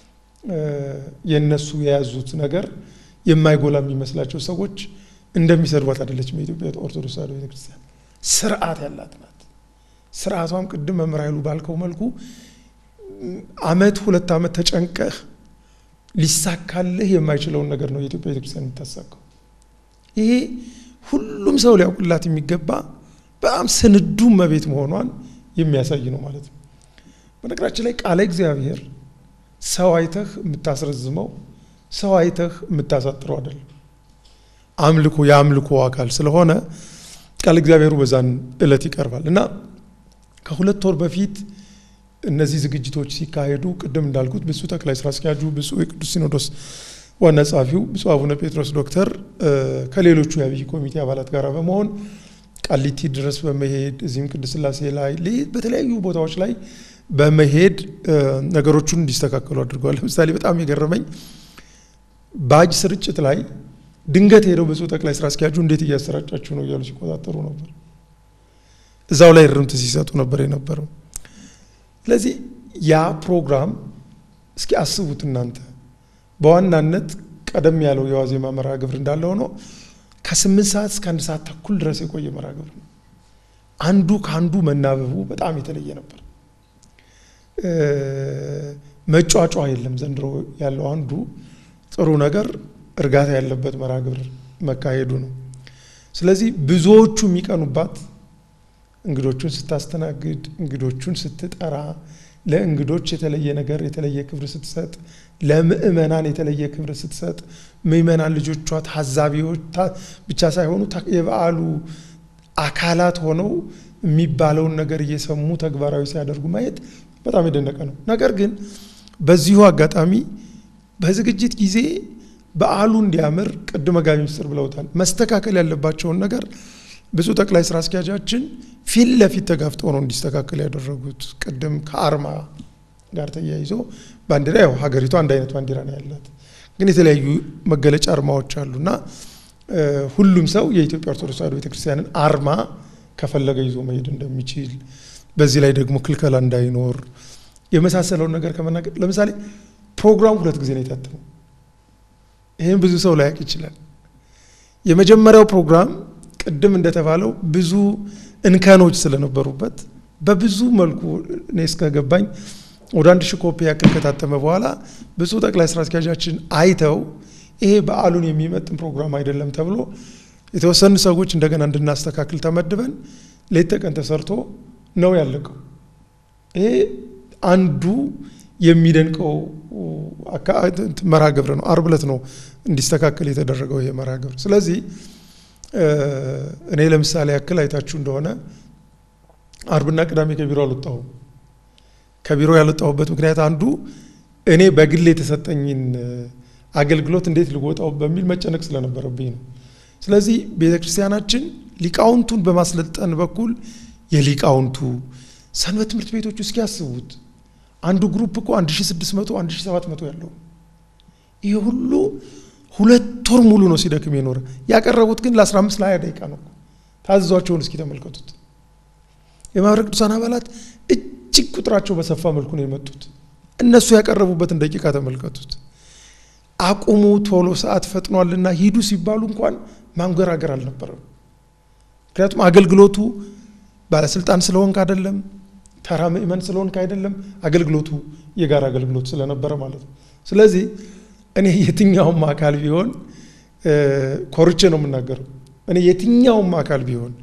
የነሱ የያዙት ነገር የማይጎላ የሚመስላቸው ሰዎች እንደሚሰድቧት አይደለችም። የኢትዮጵያ ኦርቶዶክስ ተዋሕዶ ቤተክርስቲያን ስርዓት ያላት ናት። ስርዓቷም ቅድም መምህር ኃይሉ ባልከው መልኩ አመት 2 አመት ተጨንቀህ ሊሳካልህ የማይችለውን ነገር ነው የኢትዮጵያ ቤተክርስቲያን የምታሳካው። ይሄ ሁሉም ሰው ሊያውቅላት የሚገባ በጣም ስንዱ መቤት መሆኗን የሚያሳይ ነው ማለት ነው። በነገራችን ላይ ቃለ እግዚአብሔር ሰው አይተህ የምታስረዝመው ሰው አይተህ የምታሳጥረው አይደለም። አምልኮ የአምልኮ አካል ስለሆነ ቃለ እግዚአብሔሩ በዛን እለት ይቀርባል እና ከ2 ወር በፊት እነዚህ ዝግጅቶች ሲካሄዱ ቅድም እንዳልኩት ብፁዕ ጠቅላይ ስራ አስኪያጁ ብፁዕ የቅዱስ ሲኖዶስ ዋና ጸሐፊው ብፁዕ አቡነ ጴጥሮስ ዶክተር ከሌሎቹ የአብይ ኮሚቴ አባላት ጋር በመሆን ቃሊቲ ድረስ በመሄድ እዚህም ቅድስት ሥላሴ ላይ በተለያዩ ቦታዎች ላይ በመሄድ ነገሮቹን እንዲስተካከሉ አድርገዋል። ለምሳሌ በጣም የገረመኝ ባጅ ስርጭት ላይ ድንገት ሄደው ብፁዕ ጠቅላይ ስራ አስኪያጁ እንዴት እያሰራጫችሁ ነው እያሉ ሲቆጣጠሩ ነበር። እዛው ላይ ርምት ሲሰጡ ነበር የነበረው። ስለዚህ ያ ፕሮግራም እስኪ አስቡት እናንተ በዋናነት ቀደም ያለው የዋዜማ መርሃ ግብር እንዳለ ሆኖ ከ8 ሰዓት እስከ 1 ሰዓት ተኩል ድረስ የቆየ መርሃ ግብር ነው። አንዱ ካንዱ መናበቡ በጣም የተለየ ነበር። መጫጫ የለም። ዘንድሮ ያለው አንዱ ጥሩ ነገር እርጋታ ያለበት መርሃ ግብር መካሄዱ ነው። ስለዚህ ብዙዎቹ የሚቀኑባት እንግዶቹን ስታስተናግድ፣ እንግዶቹን ስትጠራ፣ ለእንግዶች የተለየ ነገር የተለየ ክብር ስትሰጥ፣ ለምእመናን የተለየ ክብር ስትሰጥ፣ ምእመናን ልጆቿ ታዛቢዎች ብቻ ሳይሆኑ የበዓሉ አካላት ሆነው የሚባለውን ነገር እየሰሙ ተግባራዊ ሲያደርጉ ማየት በጣም የደነቀ ነው። ነገር ግን በዚሁ አጋጣሚ በዝግጅት ጊዜ በዓሉ እንዲያምር ቅድመ መጋቢ ምስጢር ብለውታል። መስተካከል ያለባቸውን ነገር ብፁዕ ጠቅላይ ስራ አስኪያጃችን ፊት ለፊት ተጋፍጠው ነው እንዲስተካከል ያደረጉት። ቅድም ከአርማ ጋር ተያይዞ ባንዲራ ያው ሀገሪቱ አንድ አይነት ባንዲራ ነው ያላት፣ ግን የተለያዩ መገለጫ አርማዎች አሉና ሁሉም ሰው የኢትዮጵያ ኦርቶዶክስ ተዋሕዶ ቤተክርስቲያንን አርማ ከፈለገ ይዞ መሄድ እንደሚችል፣ በዚህ ላይ ደግሞ ክልከላ እንዳይኖር የመሳሰለውን ነገር ከመናገር ለምሳሌ ፕሮግራሙ 2 ጊዜ ነው የታተመው። ይሄን ብዙ ሰው ላያውቅ ይችላል። የመጀመሪያው ፕሮግራም ቅድም እንደተባለው ብዙ እንከኖች ስለነበሩበት በብዙ መልኩ እኔ እስከገባኝ ወደ 1000 ኮፒ ያክል ከታተመ በኋላ ብፁዕ ጠቅላይ ስራ አስኪያጃችን አይተው ይሄ በዓሉን የሚመጥን ፕሮግራም አይደለም ተብሎ የተወሰኑ ሰዎች እንደገና እንድናስተካክል ተመድበን ሌት ተቀን ተሰርቶ ነው ያለቀው። ይሄ አንዱ የሚደንቀው መርሃ ግብር ነው። ዓርብ ዕለት ነው እንዲስተካከል የተደረገው ይሄ መርሃ ግብር። ስለዚህ እኔ ለምሳሌ ያክል አይታችሁ እንደሆነ ዓርብና ቅዳሜ ከቢሮ አልወጣሁም። ከቢሮ ያልወጣሁበት ምክንያት አንዱ እኔ በግል የተሰጠኝን አገልግሎት እንዴት ልወጣው በሚል መጨነቅ ስለነበረብኝ ነው። ስለዚህ ቤተክርስቲያናችን ሊቃውንቱን በማስለጠን በኩል የሊቃውንቱ ሰንበት ትምህርት ቤቶች እስኪ ያስቡት አንዱ ግሩፕ እኮ 1600 1700 ያለው ይሄ ሁሉ 2 ወር ሙሉ ነው ሲደክም የኖረ። ያቀረቡት ግን ለ15 ለ20 ደቂቃ ነው። ታዝዟቸውን እስኪ ተመልከቱት። የማህበረ ቅዱሳን አባላት እጅግ ቁጥራቸው በሰፋ መልኩ ነው የመጡት። እነሱ ያቀረቡበትን ደቂቃ ተመልከቱት። አቁሙ ቶሎ ሰዓት ፈጥኗልና ሂዱ ሲባሉ እንኳን ማንገራገር አልነበረም። ምክንያቱም አገልግሎቱ ባለስልጣን ስለሆንክ አይደለም፣ ተራ ምእመን ስለሆንክ አይደለም፣ አገልግሎቱ የጋራ አገልግሎት ስለነበረ ማለት ነው። ስለዚህ እኔ የትኛውም አካል ቢሆን ኮርቼ ነው የምናገረው። እኔ የትኛውም አካል ቢሆን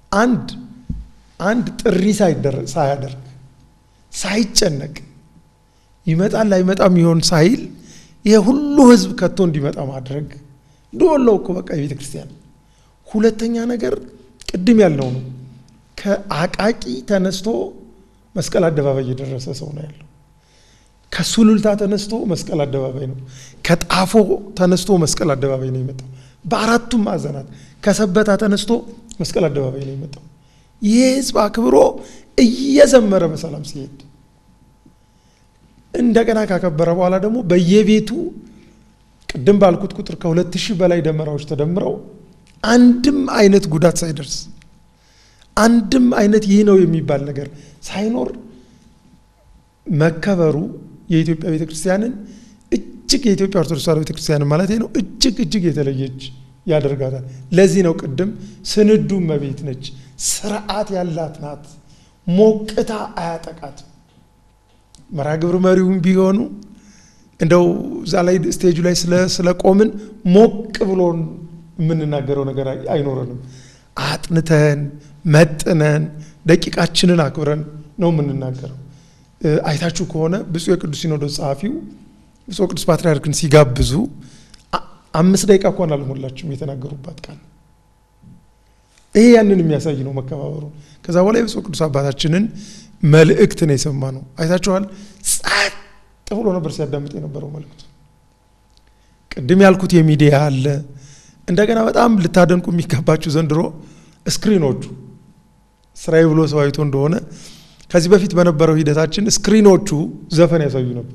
አንድ ጥሪ ሳያደርግ ሳይጨነቅ ይመጣል አይመጣም ይሆን ሳይል ይሄ ሁሉ ህዝብ ከቶ እንዲመጣ ማድረግ ዶለው እኮ በቃ የቤተ ክርስቲያን። ሁለተኛ ነገር ቅድም ያልነው ነው። ከአቃቂ ተነስቶ መስቀል አደባባይ የደረሰ ሰው ነው ያለው። ከሱሉልታ ተነስቶ መስቀል አደባባይ ነው። ከጣፎ ተነስቶ መስቀል አደባባይ ነው የመጣው። በአራቱም ማዕዘናት ከሰበታ ተነስቶ መስቀል አደባባይ ነው የመጣው። ይህ ህዝብ አክብሮ እየዘመረ በሰላም ሲሄድ እንደገና ካከበረ በኋላ ደግሞ በየቤቱ ቅድም ባልኩት ቁጥር ከ2000 በላይ ደመራዎች ተደምረው አንድም አይነት ጉዳት ሳይደርስ አንድም አይነት ይህ ነው የሚባል ነገር ሳይኖር መከበሩ የኢትዮጵያ ቤተክርስቲያንን እጅግ የኢትዮጵያ ኦርቶዶክስ ተዋሕዶ ቤተክርስቲያን ማለት ነው እጅግ የተለየች ያደርጋታል። ለዚህ ነው ቅድም ስንዱ እመቤት ነች፣ ስርዓት ያላት ናት፣ ሞቅታ አያጠቃት። መርሃ ግብር መሪውም ቢሆኑ እንደው እዛ ላይ ስቴጁ ላይ ስለቆምን ሞቅ ብሎን የምንናገረው ነገር አይኖረንም። አጥንተን መጥነን ደቂቃችንን አክብረን ነው የምንናገረው። አይታችሁ ከሆነ ብፁዕ የቅዱስ ሲኖዶስ ጸሐፊው ብፁዕ ቅዱስ ፓትርያርክን ሲጋብዙ 5 ደቂቃ እንኳን አልሞላችም የተናገሩባት ቃል። ይሄ ያንን የሚያሳይ ነው መከባበሩ። ከዛ በኋላ የብፁዕ ቅዱስ አባታችንን መልእክት ነው የሰማነው። አይታችኋል። ጸጥ ብሎ ነበር ሲያዳምጥ የነበረው መልእክቱ። ቅድም ያልኩት የሚዲያ አለ። እንደገና በጣም ልታደንቁ የሚገባችሁ ዘንድሮ ስክሪኖቹ ስራዬ ብሎ ሰው አይቶ እንደሆነ ከዚህ በፊት በነበረው ሂደታችን ስክሪኖቹ ዘፈን ያሳዩ ነበር።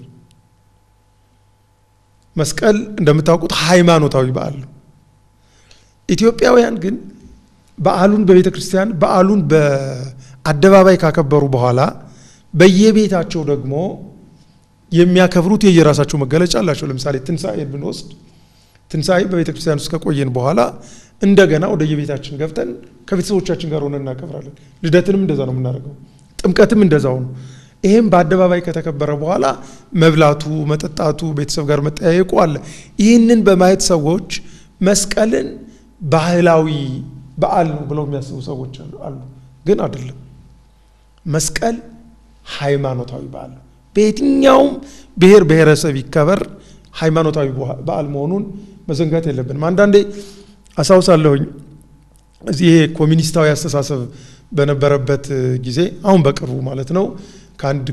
መስቀል እንደምታውቁት ሃይማኖታዊ በዓል ነው። ኢትዮጵያውያን ግን በዓሉን በቤተ ክርስቲያን በዓሉን በአደባባይ ካከበሩ በኋላ በየቤታቸው ደግሞ የሚያከብሩት የየራሳቸው መገለጫ አላቸው። ለምሳሌ ትንሳኤን ብንወስድ ትንሳኤ በቤተ ክርስቲያን ውስጥ ከቆየን በኋላ እንደገና ወደ የቤታችን ገብተን ከቤተሰቦቻችን ጋር ሆነን እናከብራለን። ልደትንም እንደዛ ነው የምናደርገው። ጥምቀትም እንደዛው ነው። ይሄም በአደባባይ ከተከበረ በኋላ መብላቱ፣ መጠጣቱ፣ ቤተሰብ ጋር መጠያየቁ አለ። ይህንን በማየት ሰዎች መስቀልን ባህላዊ በዓል ነው ብለው የሚያስቡ ሰዎች አሉ። ግን አይደለም። መስቀል ሃይማኖታዊ በዓል ነው። በየትኛውም ብሔር ብሔረሰብ ይከበር ሃይማኖታዊ በዓል መሆኑን መዘንጋት የለብንም። አንዳንዴ አሳውሳለሁኝ እዚህ ኮሚኒስታዊ አስተሳሰብ በነበረበት ጊዜ አሁን በቅርቡ ማለት ነው ከአንድ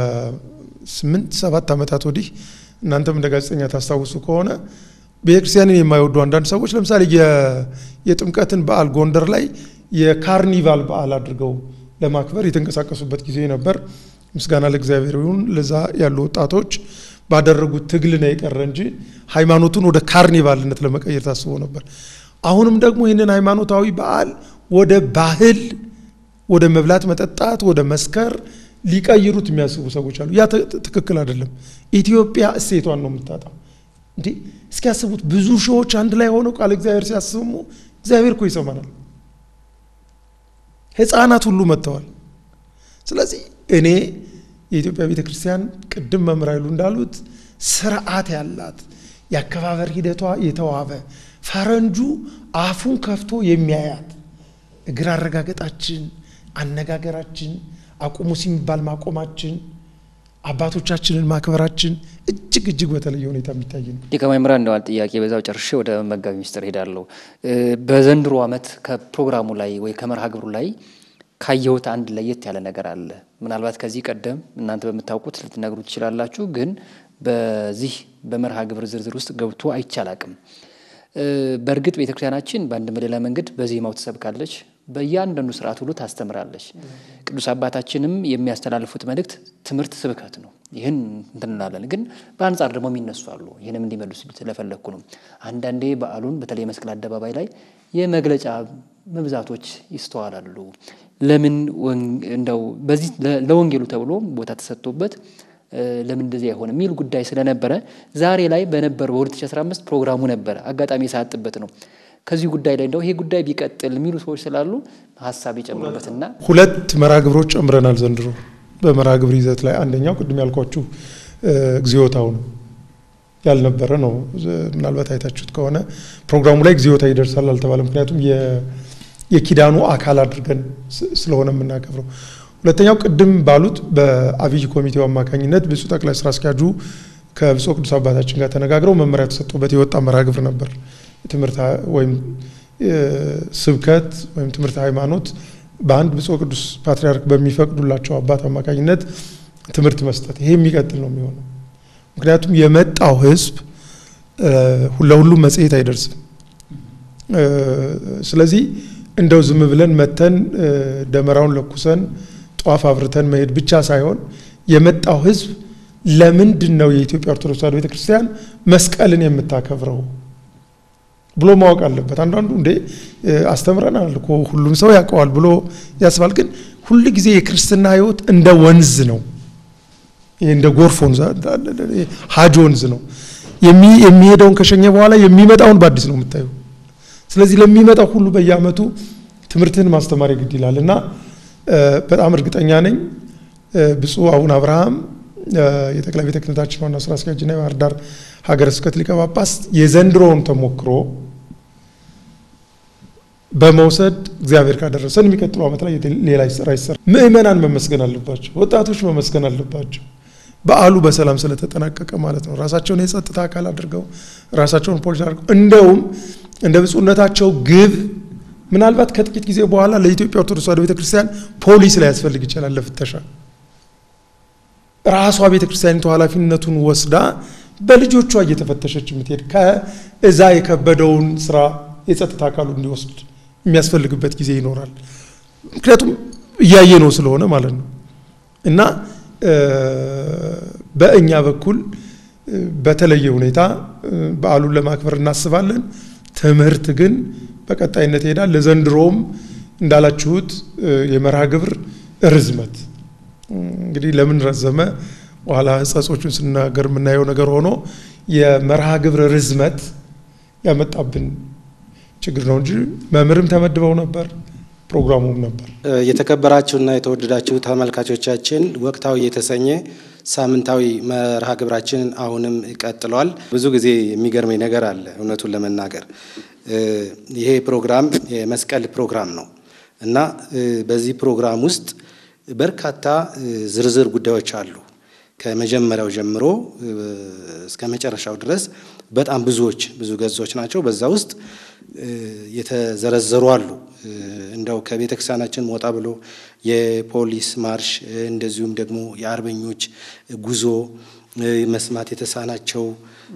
ከ8-7 ዓመታት ወዲህ እናንተም እንደ ጋዜጠኛ ታስታውሱ ከሆነ ቤተክርስቲያንን የማይወዱ አንዳንድ ሰዎች ለምሳሌ የጥምቀትን በዓል ጎንደር ላይ የካርኒቫል በዓል አድርገው ለማክበር የተንቀሳቀሱበት ጊዜ ነበር። ምስጋና ለእግዚአብሔር ይሁን። ለዛ ያሉ ወጣቶች ባደረጉት ትግል ነው የቀረ እንጂ ሃይማኖቱን ወደ ካርኒቫልነት ለመቀየር ታስቦ ነበር። አሁንም ደግሞ ይህንን ሃይማኖታዊ በዓል ወደ ባህል፣ ወደ መብላት መጠጣት፣ ወደ መስከር ሊቀይሩት የሚያስቡ ሰዎች አሉ። ያ ትክክል አይደለም። ኢትዮጵያ እሴቷን ነው የምታጣው። እንዴ እስኪያስቡት ብዙ ሺዎች አንድ ላይ ሆነው ቃል እግዚአብሔር ሲያስሙ እግዚአብሔር እኮ ይሰማናል። ህፃናት ሁሉ መጥተዋል። ስለዚህ እኔ የኢትዮጵያ ቤተክርስቲያን ቅድም መምህር ኃይሉ እንዳሉት ስርዓት ያላት የአከባበር ሂደቷ የተዋበ ፈረንጁ አፉን ከፍቶ የሚያያት እግር አረጋገጣችን፣ አነጋገራችን፣ አቁሙ ሲባል ማቆማችን፣ አባቶቻችንን ማክበራችን እጅግ እጅግ በተለየ ሁኔታ የሚታይ ነው። ሊቀ ማእምራን እንደዋል ጥያቄ በዛው ጨርሼ ወደ መጋቢ ሚስጥር ሄዳለሁ። በዘንድሮ ዓመት ከፕሮግራሙ ላይ ወይ ከመርሃ ግብሩ ላይ ካየሁት አንድ ለየት ያለ ነገር አለ። ምናልባት ከዚህ ቀደም እናንተ በመታውቁት ልትነግሩ ትችላላችሁ፣ ግን በዚህ በመርሃ ግብር ዝርዝር ውስጥ ገብቶ አይቻላቅም። በእርግጥ ቤተክርስቲያናችን በአንድ መደላ መንገድ በዜማው ተሰብካለች፣ በእያንዳንዱ ስርዓት ሁሉ ታስተምራለች። ቅዱስ አባታችንም የሚያስተላልፉት መልእክት ትምህርት ስብከት ነው። ይህን እንትንላለን። ግን በአንጻር ደግሞ የሚነሱ አሉ። ይህንም እንዲመልሱ ስለፈለኩ ነው። አንዳንዴ በዓሉን በተለይ መስቀል አደባባይ ላይ የመግለጫ መብዛቶች ይስተዋላሉ። ለምን እንደው በዚህ ለወንጌሉ ተብሎ ቦታ ተሰጥቶበት ለምን እንደዚህ አይሆን የሚል ጉዳይ ስለነበረ ዛሬ ላይ በነበረው በ2015 ፕሮግራሙ ነበር አጋጣሚ ሳጥበት ነው። ከዚህ ጉዳይ ላይ እንደው ይሄ ጉዳይ ቢቀጥል የሚሉ ሰዎች ስላሉ ሐሳብ ይጨምሩበትና ሁለት መርሃ ግብሮች ጨምረናል ዘንድሮ በመርሃ ግብር ይዘት ላይ። አንደኛው ቅድም ያልኳችሁ እግዚኦታው ነው ያልነበረ ነው። ምናልባት አይታችሁት ከሆነ ፕሮግራሙ ላይ እግዚኦታ ይደርሳል አልተባለ። ምክንያቱም የኪዳኑ አካል አድርገን ስለሆነ የምናከብረው። ሁለተኛው ቅድም ባሉት በአብይ ኮሚቴው አማካኝነት ብፁዕ ጠቅላይ ስራ አስኪያጁ ከብፁዕ ቅዱስ አባታችን ጋር ተነጋግረው መመሪያ ተሰጥቶበት የወጣ መርሃ ግብር ነበር። ትምህርት ወይም ስብከት ወይም ትምህርት ሃይማኖት በአንድ ብፁዕ ቅዱስ ፓትርያርክ በሚፈቅዱላቸው አባት አማካኝነት ትምህርት መስጠት። ይሄ የሚቀጥል ነው የሚሆነው። ምክንያቱም የመጣው ህዝብ ለሁሉም መጽሔት አይደርስም። ስለዚህ እንደው ዝም ብለን መተን ደመራውን ለኩሰን ጧፍ አብርተን መሄድ ብቻ ሳይሆን የመጣው ህዝብ ለምንድነው የኢትዮጵያ ኦርቶዶክስ ተዋሕዶ ቤተክርስቲያን መስቀልን የምታከብረው ብሎ ማወቅ አለበት። አንዳንዱ እንዴ አስተምረናል እኮ ሁሉም ሰው ያውቀዋል ብሎ ያስባል። ግን ሁሉ ጊዜ የክርስትና ህይወት እንደ ወንዝ ነው። እንደ ጎርፍ ወንዝ ሀጅ ወንዝ ነው። የሚሄደውን ከሸኘ በኋላ የሚመጣውን በአዲስ ነው የምታዩ። ስለዚህ ለሚመጣው ሁሉ በየዓመቱ ትምህርትን ማስተማር ግድ ይላልና በጣም እርግጠኛ ነኝ ብፁዕ አቡነ አብርሃም የጠቅላይ ቤተ ክህነታችን ዋና ስራ አስኪያጅና የባህር ዳር ሀገረ ስብከት ሊቀ ጳጳስ የዘንድሮውን ተሞክሮ በመውሰድ እግዚአብሔር ካደረሰን የሚቀጥለው ዓመት ላይ ሌላ ስራ ይሰራል። ምእመናን መመስገን አለባቸው፣ ወጣቶች መመስገን አለባቸው። በዓሉ በሰላም ስለተጠናቀቀ ማለት ነው። ራሳቸውን የጸጥታ አካል አድርገው ራሳቸውን ፖሊስ አድርገው እንደውም እንደ ብፁዕነታቸው ግብ ምናልባት ከጥቂት ጊዜ በኋላ ለኢትዮጵያ ኦርቶዶክስ ተዋሕዶ ቤተክርስቲያን ፖሊስ ላይ ያስፈልግ ይችላል ለፍተሻ። ራሷ ቤተክርስቲያኒቱ ኃላፊነቱን ወስዳ በልጆቿ እየተፈተሸች የምትሄድ ከእዛ የከበደውን ስራ የጸጥታ አካሉ እንዲወስድ የሚያስፈልግበት ጊዜ ይኖራል። ምክንያቱም እያየ ነው ስለሆነ ማለት ነው። እና በእኛ በኩል በተለየ ሁኔታ በዓሉን ለማክበር እናስባለን። ትምህርት ግን በቀጣይነት ይሄዳል። ለዘንድሮም እንዳላችሁት የመርሃ ግብር ርዝመት እንግዲህ ለምን ረዘመ በኋላ ጸጾቹን ስናገር የምናየው ነገር ሆኖ የመርሃ ግብር ርዝመት ያመጣብን ችግር ነው እንጂ መምህርም ተመድበው ነበር፣ ፕሮግራሙም ነበር። የተከበራችሁና የተወደዳችሁ ተመልካቾቻችን ወቅታዊ የተሰኘ ሳምንታዊ መርሃ ግብራችንን አሁንም ቀጥሏል። ብዙ ጊዜ የሚገርመኝ ነገር አለ እውነቱን ለመናገር ይሄ ፕሮግራም የመስቀል ፕሮግራም ነው እና በዚህ ፕሮግራም ውስጥ በርካታ ዝርዝር ጉዳዮች አሉ። ከመጀመሪያው ጀምሮ እስከ መጨረሻው ድረስ በጣም ብዙ ገጾች ናቸው። በዛ ውስጥ የተዘረዘሩ አሉ። እንደው ከቤተክርስቲያናችን ወጣ ብሎ የፖሊስ ማርሽ እንደዚሁም ደግሞ የአርበኞች ጉዞ መስማት የተሳናቸው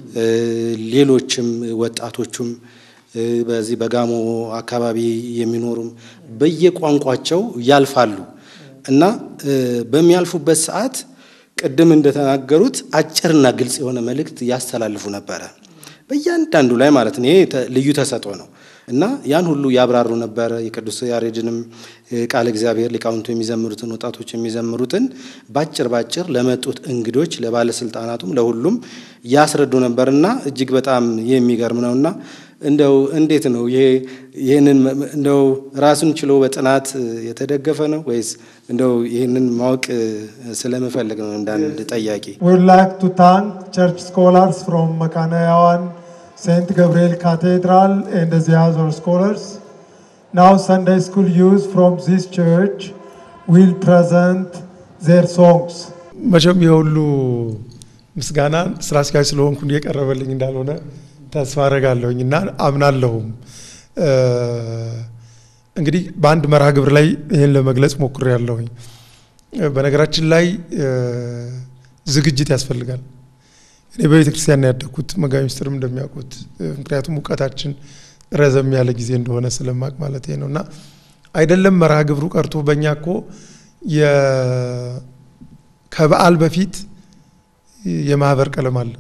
ሌሎችም ወጣቶቹም በዚህ በጋሞ አካባቢ የሚኖሩም በየቋንቋቸው ያልፋሉ እና በሚያልፉበት ሰዓት ቅድም እንደተናገሩት አጭርና ግልጽ የሆነ መልእክት ያስተላልፉ ነበረ በእያንዳንዱ ላይ ማለት ነው። ይሄ ልዩ ተሰጥኦ ነው እና ያን ሁሉ ያብራሩ ነበረ። የቅዱስ ያሬድንም ቃለ እግዚአብሔር ሊቃውንቱ የሚዘምሩትን ወጣቶች የሚዘምሩትን ባጭር ለመጡት እንግዶች ለባለስልጣናቱም ለሁሉም ያስረዱ ነበርና እጅግ በጣም የሚገርም ነውና እንደው እንዴት ነው ይሄንን እንደው ራሱን ችሎ በጥናት የተደገፈ ነው ወይስ እንደው ይሄንን ማወቅ ስለመፈለግ ነው እንዳንድ ጠያቂ? We would like to thank church scholars from Makana Yawan St. Gabriel Cathedral and the other scholars. Now Sunday school youth from this church will present their songs. መቼም የሁሉ ምስጋና ስራ አስኪያጅ ስለሆንኩ እየቀረበልኝ እንዳልሆነ ተስፋ አደርጋለሁኝና አምናለሁም። እንግዲህ በአንድ መርሃ ግብር ላይ ይሄን ለመግለጽ ሞክሬያለሁኝ። በነገራችን ላይ ዝግጅት ያስፈልጋል። እኔ በቤተክርስቲያን ያደኩት መጋቢ ሚኒስትርም እንደሚያውቁት ምክንያቱም ዕውቀታችን ረዘም ያለ ጊዜ እንደሆነ ስለማቅ ማለት ነውና አይደለም መርሃ ግብሩ ቀርቶ በእኛኮ ከበዓል በፊት የማህበር ቀለም አለ።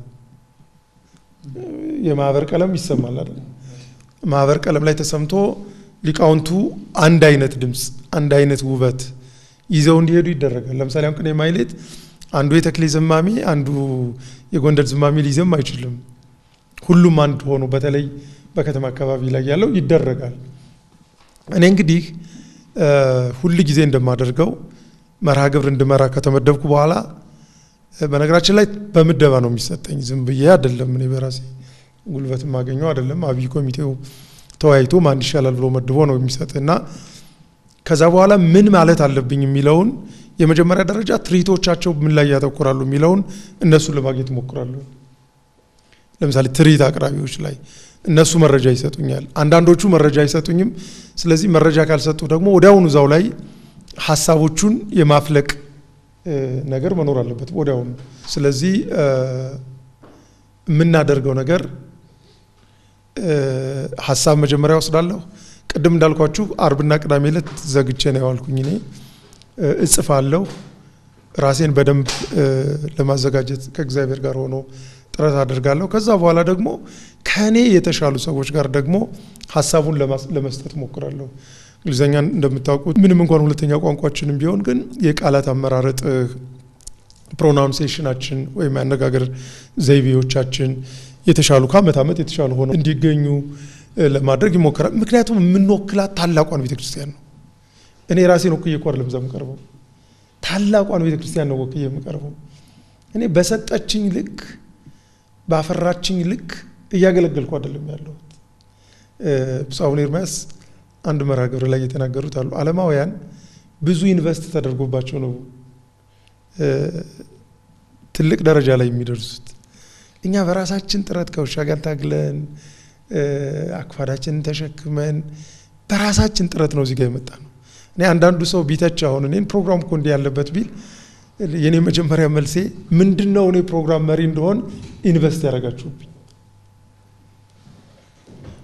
የማህበር ቀለም ይሰማል አይደል? ማህበር ቀለም ላይ ተሰምቶ ሊቃውንቱ አንድ አይነት ድምጽ አንድ አይነት ውበት ይዘው እንዲሄዱ ይደረጋል። ለምሳሌ አሁን ቅኔ ማህሌት አንዱ የተክሌ ዝማሜ አንዱ የጎንደር ዝማሜ ሊዘም አይችልም። ሁሉም አንድ ሆኖ በተለይ በከተማ አካባቢ ላይ ያለው ይደረጋል። እኔ እንግዲህ ሁሉ ጊዜ እንደማደርገው መርሃ ግብር እንድመራ ከተመደብኩ በኋላ በነገራችን ላይ በምደባ ነው የሚሰጠኝ። ዝም ብዬ አይደለም እኔ በራሴ ጉልበት ማገኘው አይደለም። አብይ ኮሚቴው ተወያይቶ ማን ይሻላል ብሎ መድቦ ነው የሚሰጥና ከዛ በኋላ ምን ማለት አለብኝ የሚለውን የመጀመሪያ ደረጃ ትሪቶቻቸው ምን ላይ ያተኮራሉ የሚለውን እነሱን ለማግኘት ሞክራለሁ። ለምሳሌ ትሪት አቅራቢዎች ላይ እነሱ መረጃ ይሰጡኛል። አንዳንዶቹ መረጃ አይሰጡኝም። ስለዚህ መረጃ ካልሰጡ ደግሞ ወዲያውኑ ዛው ላይ ሐሳቦቹን የማፍለቅ ነገር መኖር አለበት ወዲያውኑ። ስለዚህ የምናደርገው ነገር ሐሳብ መጀመሪያ ወስዳለሁ። ቅድም እንዳልኳችሁ አርብና ቅዳሜ ዕለት ዘግቼ ነው ያልኩኝ። እኔ እጽፋለሁ ራሴን በደንብ ለማዘጋጀት ከእግዚአብሔር ጋር ሆኖ ጥረት አደርጋለሁ። ከዛ በኋላ ደግሞ ከኔ የተሻሉ ሰዎች ጋር ደግሞ ሐሳቡን ለመስጠት ሞክራለሁ። እንግሊዘኛ እንደምታውቁት ምንም እንኳን ሁለተኛ ቋንቋችንም ቢሆን ግን የቃላት አመራረጥ ፕሮናንሴሽናችን ወይም አነጋገር ዘይቤዎቻችን የተሻሉ ከዓመት የተሻሉ ሆነው እንዲገኙ ለማድረግ ይሞክራል። ምክንያቱም የምንወክላት ታላቋን ቤተክርስቲያን ነው። እኔ ራሴን ወክዬ እኮ አይደለም የምቀርበው፣ ታላቋን ቤተክርስቲያን ነው ወክዬ የምቀርበው። እኔ በሰጠችኝ ልክ ባፈራችኝ ልክ እያገለገልኩ አይደለም ያለሁት። ብፁዕ ኤርምያስ አንድ መርሃ ግብር ላይ የተናገሩት አሉ። ዓለማውያን ብዙ ኢንቨስት ተደርጎባቸው ነው ትልቅ ደረጃ ላይ የሚደርሱት። እኛ በራሳችን ጥረት ከውሻ ጋር ታግለን አክፋዳችንን ተሸክመን በራሳችን ጥረት ነው እዚህ ጋር የመጣ ነው። እኔ አንዳንዱ ሰው ቢተች አሁን እኔን ፕሮግራም እኮ እንዲህ ያለበት ቢል የኔ መጀመሪያ መልሴ ምንድነው እኔ ፕሮግራም መሪ እንደሆን ኢንቨስት ያደርጋችሁብኝ።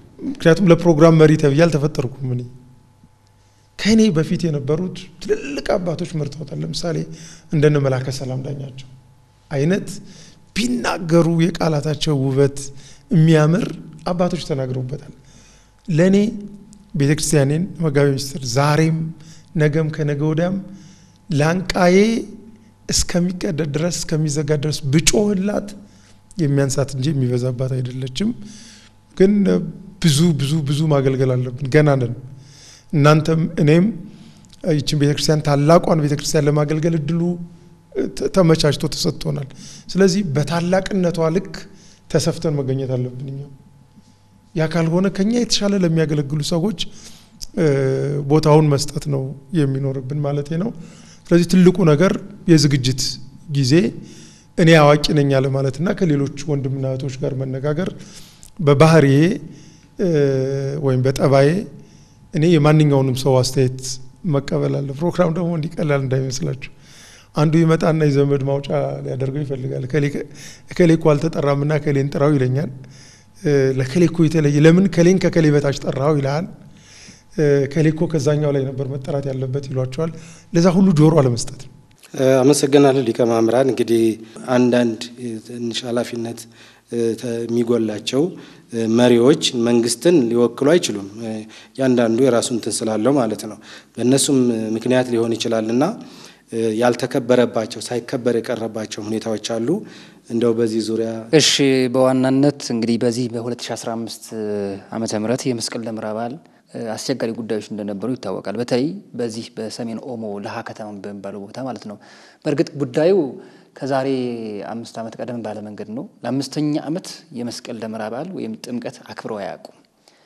ምክንያቱም ለፕሮግራም መሪ ተብዬ አልተፈጠርኩም እኔ ከኔ በፊት የነበሩት ትልልቅ አባቶች መርተውታል ለምሳሌ እንደነ መላከ ሰላም ዳኛቸው አይነት ቢናገሩ የቃላታቸው ውበት የሚያምር አባቶች ተናግረውበታል ለኔ ቤተክርስቲያኔን መጋቢ ሚኒስትር ዛሬም ነገም ከነገ ወዲያም ላንቃዬ እስከሚቀደድ ድረስ እስከሚዘጋ ድረስ ብጮህላት የሚያንሳት እንጂ የሚበዛባት አይደለችም ግን ብዙ ማገልገል አለብን ገና ነን እናንተም እኔም ይችን ቤተክርስቲያን ታላቋን ቤተክርስቲያን ለማገልገል እድሉ ተመቻችቶ ተሰጥቶናል ስለዚህ በታላቅነቷ ልክ ተሰፍተን መገኘት አለብን እኛ ያ ካልሆነ ከኛ የተሻለ ለሚያገለግሉ ሰዎች ቦታውን መስጠት ነው የሚኖርብን ማለት ነው ስለዚህ ትልቁ ነገር የዝግጅት ጊዜ እኔ አዋቂ ነኝ ያለ ማለትና ከሌሎች ወንድምና እህቶች ጋር መነጋገር በባህሪዬ ወይም በጠባዬ እኔ የማንኛውንም ሰው አስተያየት መቀበል አለ ፕሮግራም ደግሞ እንዲቀላል እንዳይመስላችሁ አንዱ ይመጣና የዘመድ ማውጫ ሊያደርገው ይፈልጋል ከሌኮ አልተጠራምና ከሌን ጥራው ይለኛል ለከሌኮ የተለየ ለምን ከሌን ከከሌ በታች ጠራው ይላል ከሌኮ ከዛኛው ላይ ነበር መጠራት ያለበት ይሏቸዋል ለዛ ሁሉ ጆሮ አለመስጠት አመሰግናለሁ ሊቀ ማምራን እንግዲህ አንዳንድ ትንሽ ኃላፊነት የሚጎላቸው መሪዎች መንግስትን ሊወክሉ አይችሉም ያንዳንዱ የራሱን ተስላለው ማለት ነው በእነሱም ምክንያት ሊሆን ይችላልና ያልተከበረባቸው ሳይከበር የቀረባቸው ሁኔታዎች አሉ እንደው በዚህ ዙሪያ እሺ በዋናነት እንግዲህ በዚህ በ2015 ዓመተ ምህረት የመስቀል ደመራ በዓል አስቸጋሪ ጉዳዮች እንደነበሩ ይታወቃል በተለይ በዚህ በሰሜን ኦሞ ለሃ ከተማ በሚባለው ቦታ ማለት ነው በርግጥ ጉዳዩ ከዛሬ 5 ዓመት ቀደም ባለ መንገድ ነው ለ5ኛ ዓመት የመስቀል ደመራ በዓል ወይም ጥምቀት አክብረው ያያቁ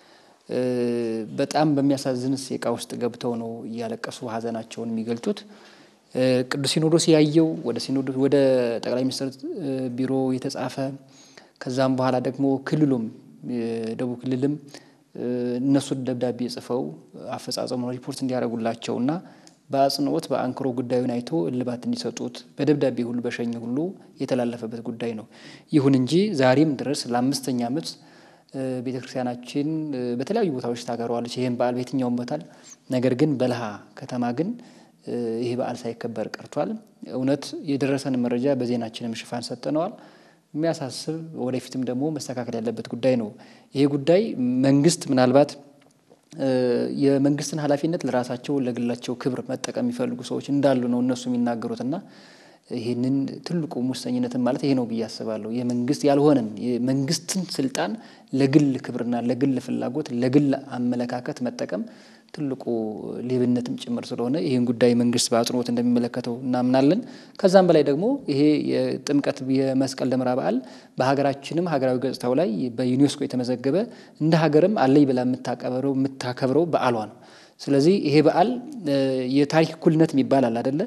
በጣም በሚያሳዝን ሲቃ ውስጥ ገብተው ነው ያለቀሱ ሀዘናቸውን የሚገልጹት ቅዱስ ሲኖዶስ ያየው ወደ ጠቅላይ ሚኒስትር ቢሮ የተጻፈ ከዛም በኋላ ደግሞ ክልሉም ደቡብ ክልልም እነሱ ደብዳቤ ጽፈው አፈጻጸሙን ሪፖርት እንዲያደርጉላቸውና በአጽንኦት በአንክሮ ጉዳዩን አይቶ እልባት እንዲሰጡት በደብዳቤ ሁሉ በሸኝ ሁሉ የተላለፈበት ጉዳይ ነው ይሁን እንጂ ዛሬም ድረስ ለ5ኛ ዓመት ቤተክርስቲያናችን በተለያዩ ቦታዎች ታጋሯለች ይሄን በዓል በየትኛውም ቦታል ነገር ግን በለሃ ከተማ ግን ይሄ በዓል ሳይከበር ቀርቷል እውነት የደረሰን መረጃ በዜናችንም ሽፋን ሰጠነዋል የሚያሳስብ ወደፊትም ደግሞ መስተካከል ያለበት ጉዳይ ነው ይሄ ጉዳይ መንግስት ምናልባት የመንግስትን ኃላፊነት ለራሳቸው ለግላቸው ክብር መጠቀም የሚፈልጉ ሰዎች እንዳሉ ነው እነሱ የሚናገሩትና ይሄንን ትልቁ ሙሰኝነትን ማለት ይሄ ነው በያስባለሁ የመንግስት ያልሆነን የመንግስትን ስልጣን ለግል ክብርና ለግል ፍላጎት ለግል አመለካከት መጠቀም ትልቁ ሌብነትም ጭምር ስለሆነ ይሄን ጉዳይ መንግስት በአጽንኦት እንደሚመለከተው እናምናለን ከዛም በላይ ደግሞ ይሄ የጥምቀት የመስቀል ደመራ በዓል በሀገራችንም ሀገራዊ ገጽታው ላይ በዩኔስኮ የተመዘገበ እንደ ሀገርም አለይ ብላ የምታከብረው በዓሏ ነው ስለዚህ ይሄ በዓል የታሪክ ኩልነት የሚባል አይደለ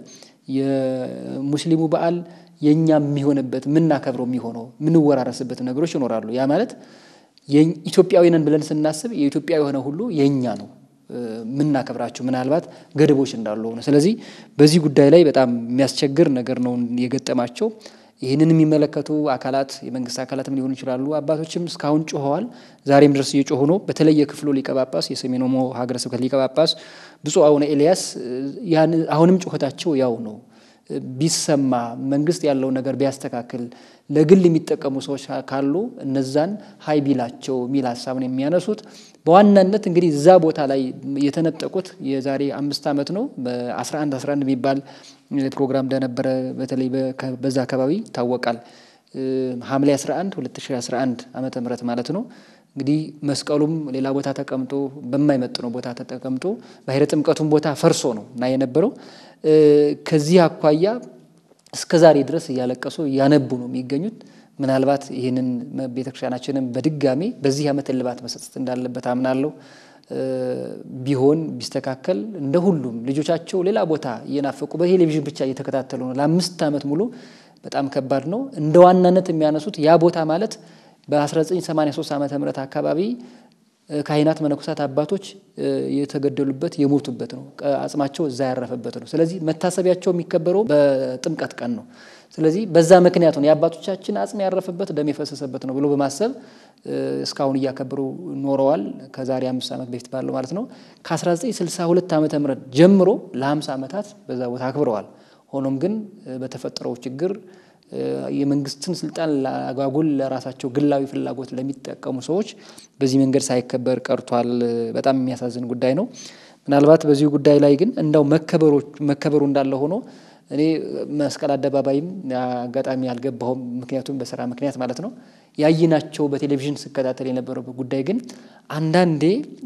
የሙስሊሙ በዓል የኛም የሚሆንበት ምናከብረው የሚሆነው ምንወራረስበት ነገሮች ይኖራሉ ያ ማለት የኢትዮጵያዊነን ብለን ስናስብ የኢትዮጵያ የሆነ ሁሉ የኛ ነው ምናከብራቸው ምናልባት ገደቦች እንዳሉ ነው ስለዚህ በዚህ ጉዳይ ላይ በጣም የሚያስቸግር ነገር ነው የገጠማቸው ይሄንን የሚመለከቱ አካላት የመንግስት አካላትም ሊሆኑ ይችላሉ አባቶችም እስካሁን ጮኸዋል ዛሬም ድረስ እየጮሁ ነው በተለይ የክፍሉ ሊቀ ጳጳስ የሰሜን ኦሞ ሀገረ ስብከት ሊቀ ጳጳስ ብፁዕ አቡነ ኤልያስ ያን አሁንም ጮኸታቸው ያው ነው ቢሰማ መንግስት ያለው ነገር ቢያስተካክል ለግል የሚጠቀሙ ሰዎች ካሉ እነዛን ሃይቢላቸው ሚል ሐሳብ ነው የሚያነሱት በዋናነት እንግዲህ እዛ ቦታ ላይ የተነጠቁት የዛሬ 5 ዓመት ነው በ11 የሚባል ፕሮግራም እንደነበረ በተለይ በዛ አካባቢ ታወቃል ሐምሌ 11 2011 ዓመተ ምህረት ማለት ነው እንግዲህ መስቀሉም ሌላ ቦታ ተቀምጦ በማይመጥነው ቦታ ተቀምጦ ባሕረ ጥምቀቱም ቦታ ፈርሶ ነው እና የነበረው ከዚህ አኳያ እስከዛሬ ድረስ ያለቀሱ ያነቡ ነው የሚገኙት ምናልባት ይሄንን ቤተክርስቲያናችንን በድጋሚ በዚህ ዓመት ልባት መስጠት እንዳለበት አምናለሁ ቢሆን ቢስተካከል እንደ ሁሉም ልጆቻቸው ሌላ ቦታ የናፈቁ በቴሌቪዥን ብቻ እየተከታተሉ ነው ለ5 ዓመት ሙሉ በጣም ከባድ ነው እንደ ዋናነት የሚያነሱት ያ ቦታ ማለት በ1983 ዓመተ ምህረት አካባቢ ካህናት መነኮሳት አባቶች የተገደሉበት የሞቱበት ነው አጽማቸው እዛ ያረፈበት ነው ስለዚህ መታሰቢያቸው የሚከበረው በጥምቀት ቀን ነው ስለዚህ በዛ ምክንያት ነው የአባቶቻችን አጽም ያረፈበት ደም የፈሰሰበት ነው ብሎ በማሰብ እስካሁን ያከበሩ ኖረዋል ከዛሬ 5 ዓመት በፊት ባለው ማለት ነው ከ1962 ዓመተ ምህረት ጀምሮ ለ50 ዓመታት በዛ ቦታ አክብረዋል ሆኖም ግን በተፈጠረው ችግር የመንግስትን ስልጣን ለአጓጉል ለራሳቸው ግላዊ ፍላጎት ለሚጠቀሙ ሰዎች በዚህ መንገድ ሳይከበር ቀርቷል በጣም የሚያሳዝን ጉዳይ ነው ምናልባት በዚህ ጉዳይ ላይ ግን እንዳው መከበሩ እንዳለ ሆኖ እኔ መስቀል አደባባይም አጋጣሚ አልገባሁም ምክንያቱም በስራ ምክንያት ማለት ነው ያይናቸው በቴሌቪዥን ስከታተል የነበረው ጉዳይ ግን አንዳንዴ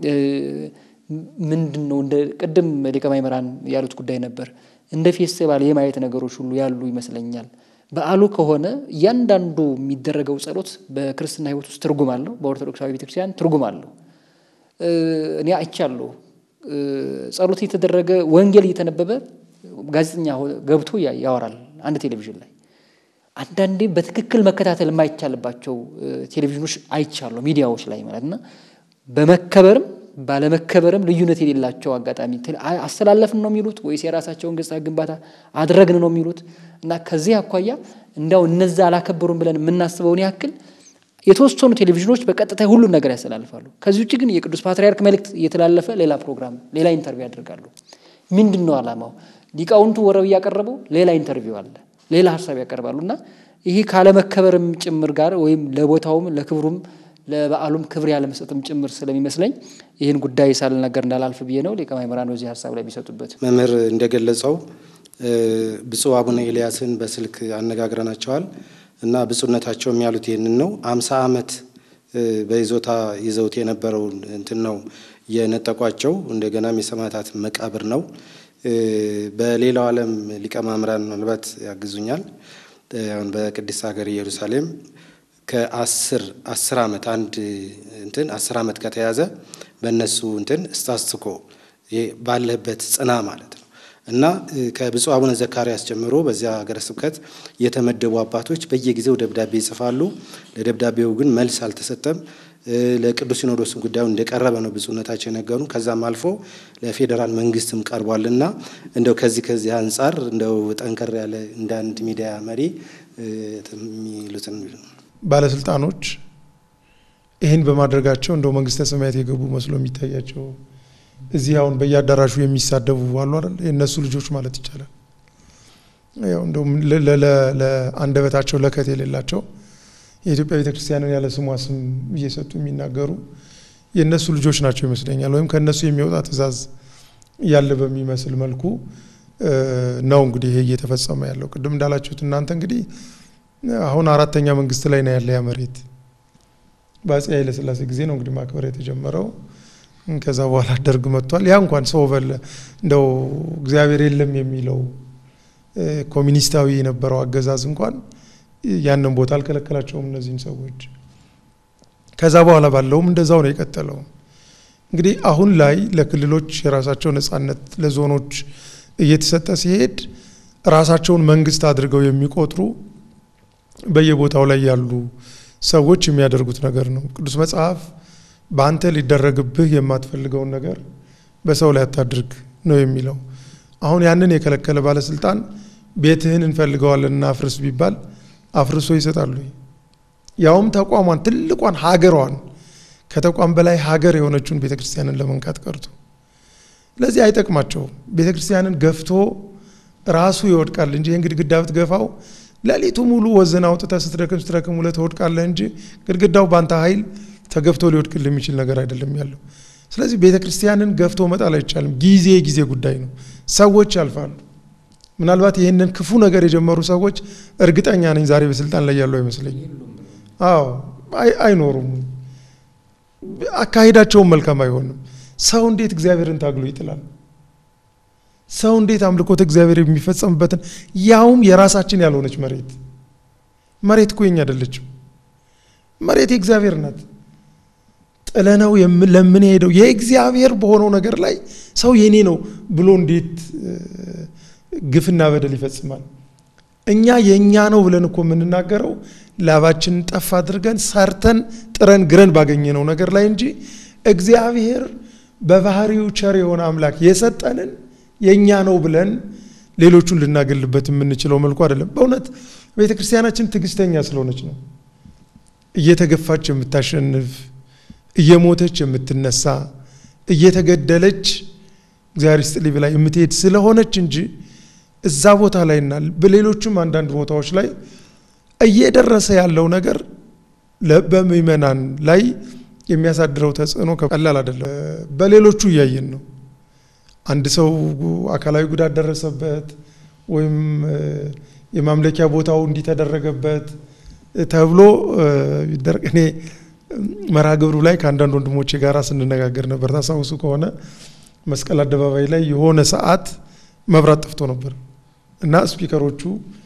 ምንድነው እንደ ቀደም ሊቀ ማእምራን ያሉት ጉዳይ ነበር እንደ ፌስቲቫል የማየት ነገሮች ሁሉ ያሉ ይመስለኛል በአሉ ከሆነ ያንዳንዱ የሚደረገው ጸሎት በክርስቲና ህይወት ውስጥ ትርጉም አለው በኦርቶዶክሳዊ ቤተክርስቲያን ትርጉም አለው እኔ አይቻለሁ ጸሎት የተደረገ ወንጌል እየተነበበ ጋዜጠኛ ገብቶ ያወራል አንድ ቴሌቪዥን ላይ አንዳንዴ በትክክል መከታተል የማይቻልባቸው ቴሌቪዥኖች አይቻለሁ ሚዲያዎች ላይ ማለትና በመከበርም ባለመከበርም ልዩነት የሌላቸው አጋጣሚ አስተላለፍን ነው የሚሉት ወይስ የራሳቸውን ገጽታ ግንባታ አድረግን ነው የሚሉት እና ከዚህ አኳያ እንዳው እነዛ አላከበሩም ብለን የምናስበውን ያክል የተወሰኑ ቴሌቪዥኖች በቀጥታ ሁሉ ነገር ያስተላልፋሉ ከዚህ ውጪ ግን የቅዱስ ፓትርያርክ መልእክት እየተላለፈ ሌላ ፕሮግራም ሌላ ኢንተርቪው ያደርጋሉ ምንድነው አላማው ሊቃውንቱ ወረብ ያቀርቡ ሌላ ኢንተርቪው አለ ሌላ ሐሳብ ያቀርባሉና ይሄ ካለ መከበርም ጭምር ጋር ወይም ለቦታውም ለክብሩም ለበዓሉም ክብር ያለ መስጠትም ጭምር ስለሚመስለኝ ይሄን ጉዳይ ሳልናገር እንዳላልፍ ብዬ ነው ሊቀ ማእምራን በዚህ ሐሳብ ላይ ቢሰጡበት መምህር እንደገለጸው ብፁዕ አቡነ ኤልያስን በስልክ አነጋግረናቸዋል እና ብፁዕነታቸው የሚያሉት ይሄንን ነው 50 ዓመት በይዞታ ይዘውት የነበረው እንትን ነው የነጠቋቸው እንደገናም የሰማዕታት መቃብር ነው በሌላው ዓለም ሊቀ ማእምራን ምናልባት ያግዙኛል አሁን በቅድስት ሀገር ኢየሩሳሌም ከ10 ዓመት አንድ እንትን 10 ዓመት ከተያዘ በእነሱ እንትን ስታስኮ ባለበት ጽና ማለት ነው እና ከብፁዕ አቡነ ዘካርያስ ጀምሮ በዚያ ሀገረ ስብከት የተመደቡ አባቶች በየጊዜው ደብዳቤ ይጽፋሉ ለደብዳቤው ግን መልስ አልተሰጠም ለቅዱስ ሲኖዶስ ጉዳዩ እንደቀረበ ነው ብፁዕነታቸው የነገሩ ከዛም አልፎ ለፌደራል መንግስትም ቀርቧልና እንደው ከዚህ አንፃር እንደው ጠንከር ያለ እንደ አንድ ሚዲያ መሪ የሚሉትን ባለስልጣኖች ይሄን በማድረጋቸው እንደው መንግስተ ሰማያት የገቡ መስሎ የሚታያቸው እዚህ አሁን በያዳራሹ የሚሳደቡ አሉ አይደል የነሱ ልጆች ማለት ይቻላል ያው እንደው ለአንደበታቸው ለከት የሌላቸው የኢትዮጵያ ቤተክርስቲያንን ያለ ስሟ ስም እየሰጡ የሚናገሩ የነሱ ልጆች ናቸው ይመስለኛል ወይም ከነሱ የሚወጣ ትእዛዝ ያለ በሚመስል መልኩ ነው እንግዲህ ይሄ እየተፈጸመ ያለው ቅድም እንዳላችሁት እናንተ እንግዲህ አሁን አራተኛ መንግስት ላይ ነው ያለ ያመሬት በአፄ ኃይለ ሥላሴ ጊዜ ነው እንግዲህ ማክበር የተጀመረው ከዛ በኋላ ደርግ መጥቷል ያ እንኳን ሰው በለ እንደው እግዚአብሔር የለም የሚለው ኮሚኒስታዊ የነበረው አገዛዝ እንኳን ያንን ቦታ አልከለከላቸውም እነዚህን ሰዎች ከዛ በኋላ ባለውም እንደዛው ነው የቀጠለው እንግዲህ አሁን ላይ ለክልሎች የራሳቸው ነጻነት ለዞኖች እየተሰጠ ሲሄድ ራሳቸውን መንግስት አድርገው የሚቆጥሩ በየቦታው ላይ ያሉ ሰዎች የሚያደርጉት ነገር ነው ቅዱስ መጽሐፍ በአንተ ሊደረግብህ የማትፈልገውን ነገር በሰው ላይ አታድርግ ነው የሚለው አሁን ያንን የከለከለ ባለስልጣን ቤትህን እንፈልገዋለንና አፍርስ ቢባል አፍርሶ ይሰጣሉ ያውም ተቋሟን ትልቋን ሀገሯን ከተቋም በላይ ሀገር የሆነችውን ቤተክርስቲያንን ለመንካት ቀርቶ ለዚህ አይጠቅማቸው ቤተክርስቲያንን ገፍቶ ራሱ ይወድቃል እንጂ እንግዲህ ግዳብት ገፋው ለሊቱ ሙሉ ወዘና አውጥታ ስትረከም ሁለት ወድቃለ እንጂ ግድግዳው ባንተ ኃይል ተገፍቶ ሊወድቅል የሚችል ነገር አይደለም ያለው ስለዚህ ቤተክርስቲያንን ገፍቶ መጣል አይቻልም ጊዜ ጉዳይ ነው ሰዎች ያልፋሉ ምናልባት ይሄንን ክፉ ነገር የጀመሩ ሰዎች እርግጠኛ ነኝ ዛሬ በስልጣን ላይ ያለው አይመስለኝም አዎ አይኖሩም አካሄዳቸው መልካም አይሆንም ሰው እንዴት እግዚአብሔርን ታግሎ ይጥላል ሰው እንዴት አምልኮት እግዚአብሔር የሚፈጸምበትን ያውም የራሳችን ያልሆነች መሬት እኮ የኛ አይደለችም መሬት የእግዚአብሔር ናት ጥለነው ለምን ሄደው የእግዚአብሔር በሆነው ነገር ላይ ሰው የኔ ነው ብሎ እንዴት ግፍና በደል ይፈጽማል እኛ የኛ ነው ብለን እኮ የምንናገረው ላባችን ጠፋ አድርገን ሰርተን ጥረን ግረን ባገኘነው ነገር ላይ እንጂ እግዚአብሔር በባህሪው ቸር የሆነ አምላክ የሰጠንን የኛ ነው ብለን ሌሎቹን ልናገልበት የምንችለው መልኩ አይደለም። በእውነት ቤተክርስቲያናችን ትዕግስተኛ ስለሆነች ነው እየተገፋች የምታሸንፍ እየሞተች የምትነሳ እየተገደለች እግዚአብሔር ይስጥልኝ ብላ የምትሄድ ስለሆነች እንጂ እዛ ቦታ ላይና በሌሎችም አንዳንድ ቦታዎች ላይ እየደረሰ ያለው ነገር በምእመናን ላይ የሚያሳድረው ተጽዕኖ ቀላል አይደለም። በሌሎቹ እያየን ነው። አንድ ሰው አካላዊ ጉዳት ደረሰበት ወይም የማምለኪያ ቦታው እንዲተደረገበት ተብሎ እኔ መርሃ ግብሩ ላይ ከአንዳንድ ወንድሞቼ ጋር ስንነጋገር ነበር። ታሳውሱ ከሆነ መስቀል አደባባይ ላይ የሆነ ሰዓት መብራት ጠፍቶ ነበር እና ስፒከሮቹ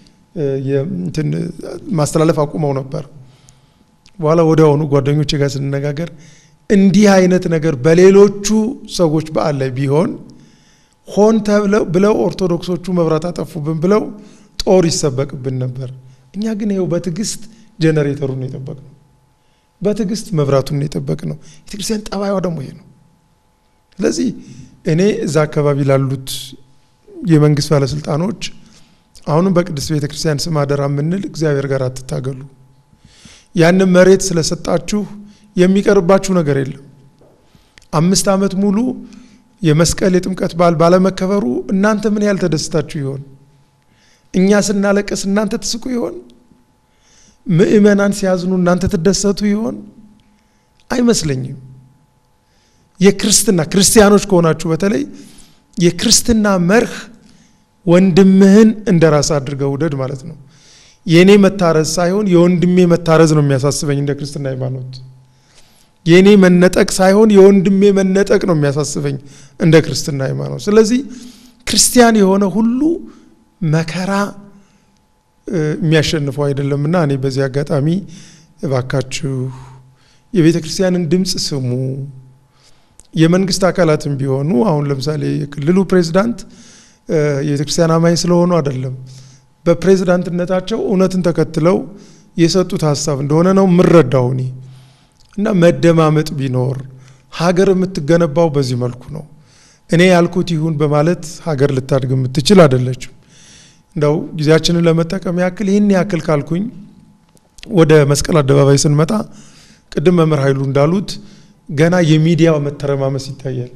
ማስተላለፍ አቁመው ነበር። በኋላ ወዲያውኑ ጓደኞቼ ጋር ስንነጋገር እንዲህ አይነት ነገር በሌሎቹ ሰዎች በዓል ላይ ቢሆን ሆን ብለው ኦርቶዶክሶቹ መብራት አጠፉብን ብለው ጦር ይሰበቅብን ነበር። እኛ ግን ይኸው በትዕግስት ጄነሬተሩን የጠበቅነው በትዕግስት መብራቱን የጠበቅነው። ቤተክርስቲያን ጠባይዋ ደግሞ ይሄ ነው። ስለዚህ እኔ እዛ አካባቢ ላሉት የመንግስት ባለስልጣኖች አሁንም በቅድስት ቤተክርስቲያን ስም አደራ የምንል እግዚአብሔር ጋር አትታገሉ። ያንን መሬት ስለሰጣችሁ የሚቀርባችሁ ነገር የለም። 5 ዓመት ሙሉ የመስቀል የጥምቀት በዓል ባለመከበሩ እናንተ ምን ያህል ተደስታችሁ ይሆን? እኛ ስናለቅስ እናንተ ትስቁ ይሆን? ምእመናን ሲያዝኑ እናንተ ትደሰቱ ይሆን? አይመስለኝም። የክርስትና ክርስቲያኖች ከሆናችሁ በተለይ የክርስትና መርህ ወንድምህን እንደራስ አድርገው ውደድ ማለት ነው። የኔ መታረዝ ሳይሆን የወንድሜ መታረዝ ነው የሚያሳስበኝ እንደ ክርስትና ሃይማኖት። የኔ መነጠቅ ሳይሆን የወንድሜ መነጠቅ ነው የሚያሳስበኝ እንደ ክርስትና ሃይማኖት። ስለዚህ ክርስቲያን የሆነ ሁሉ መከራ የሚያሸንፈው አይደለምና እኔ በዚህ አጋጣሚ እባካችሁ የቤተ ክርስቲያንን ድምጽ ስሙ። የመንግስት አካላትም ቢሆኑ አሁን ለምሳሌ የክልሉ ፕሬዝዳንት የቤተ ክርስቲያን አማኝ ስለሆኑ አይደለም፣ በፕሬዝዳንትነታቸው እውነትን ተከትለው የሰጡት ሐሳብ እንደሆነ ነው ምረዳው እኔ። እና መደማመጥ ቢኖር ሀገር የምትገነባው በዚህ መልኩ ነው። እኔ ያልኩት ይሁን በማለት ሀገር ልታድግ የምትችል አይደለችም። እንደው ጊዜያችንን ለመጠቀም ያክል ይህን ያክል ካልኩኝ ወደ መስቀል አደባባይ ስንመጣ ቅድም መምህር ኃይሉ እንዳሉት ገና የሚዲያው መተረማመስ ይታያል።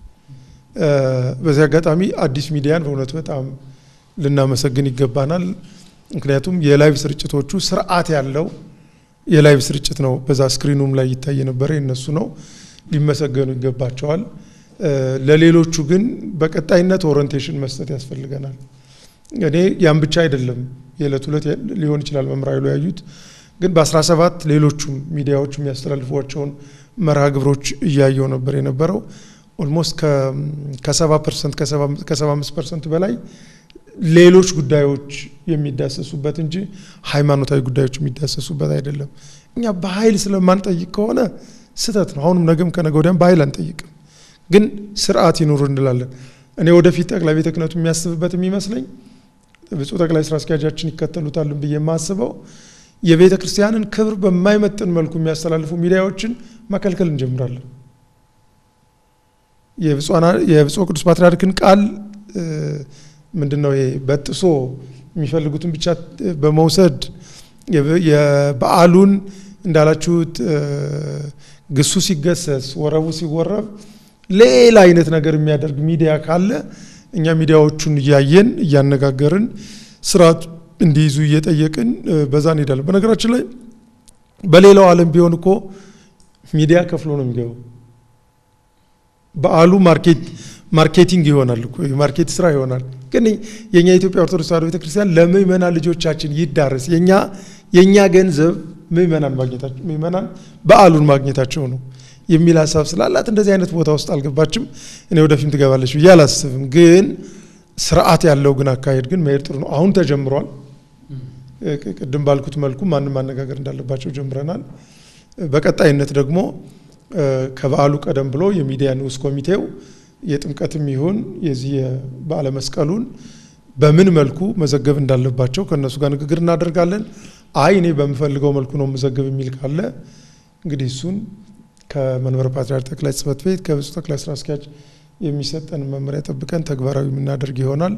በዚህ አጋጣሚ አዲስ ሚዲያን በእውነት በጣም ልናመሰግን ይገባናል። ምክንያቱም የላይቭ ስርጭቶቹ ስርዓት ያለው የላይቭ ስርጭት ነው። በዛ ስክሪኑም ላይ ይታይ ነበር፣ የነሱ ነው፣ ሊመሰገኑ ይገባቸዋል። ለሌሎቹ ግን በቀጣይነት ኦሪንቴሽን መስጠት ያስፈልገናል። እኔ ያን ብቻ አይደለም የዕለት ሁለት ሊሆን ይችላል መምህር ኃይሉ ያዩት፣ ግን በ17 ሌሎቹም ሚዲያዎች የሚያስተላልፏቸውን መርሃ ግብሮች እያየው ነበር የነበረው። ኦልሞስት ከ70% ከ75% በላይ ሌሎች ጉዳዮች የሚዳሰሱበት እንጂ ሃይማኖታዊ ጉዳዮች የሚዳሰሱበት አይደለም። እኛ በኃይል ስለማንጠይቅ ከሆነ ስተት ነው። አሁንም ነገም ከነገ ወዲያም በኃይል አንጠይቅም፣ ግን ስርዓት ይኑር እንላለን። እኔ ወደፊት ጠቅላይ ቤተ ክህነቱ የሚያስብበት የሚመስለኝ ብፁዕ ጠቅላይ ስራ አስኪያጃችን ይከተሉታል ብዬ የማስበው የቤተ ክርስቲያንን ክብር በማይመጥን መልኩ የሚያስተላልፉ ሚዲያዎችን መከልከል እንጀምራለን። የብፁዕ ቅዱስ ፓትርያርክን ቃል ምንድነው በጥሶ የሚፈልጉትን ብቻ በመውሰድ የበዓሉን እንዳላችሁት ግሱ ሲገሰስ ወረቡ ሲወረብ ሌላ አይነት ነገር የሚያደርግ ሚዲያ ካለ እኛ ሚዲያዎቹን እያየን እያነጋገርን ስርዓት እንዲይዙ እየጠየቅን በዛ እንሄዳለን። በነገራችን ላይ በሌላው ዓለም ቢሆን እኮ ሚዲያ ከፍሎ ነው የሚገባው። በዓሉ ማርኬቲንግ ይሆናል እኮ የማርኬት ስራ ይሆናል። ግን የኛ የኢትዮጵያ ኦርቶዶክስ ተዋሕዶ ቤተክርስቲያን ለምእመናን ልጆቻችን ይዳረስ፣ የኛ ገንዘብ ምእመናን በዓሉን ማግኘታቸው ነው የሚል ሐሳብ ስላላት እንደዚህ አይነት ቦታ ውስጥ አልገባችም። እኔ ወደፊት ትገባለች ብዬ አላስብም። ግን ስርዓት ያለው ግን አካሄድ ግን መሄድ ጥሩ ነው። አሁን ተጀምሯል። ቅድም ባልኩት መልኩ ማንም ማነጋገር እንዳለባቸው ጀምረናል። በቀጣይነት ደግሞ ከበዓሉ ቀደም ብሎ የሚዲያ ንዑስ ኮሚቴው የጥምቀትም ይሁን የዚህ በዓለ መስቀሉን በምን መልኩ መዘገብ እንዳለባቸው ከነሱ ጋር ንግግር እናደርጋለን። አይ እኔ በምፈልገው መልኩ ነው መዘገብ የሚል ካለ እንግዲህ እሱን ከመንበረ ፓትርያርክ ጠቅላይ ጽሕፈት ቤት ከብፁዕ ጠቅላይ ስራ አስኪያጅ የሚሰጠን መመሪያ ጠብቀን ተግባራዊ የምናደርግ ይሆናል።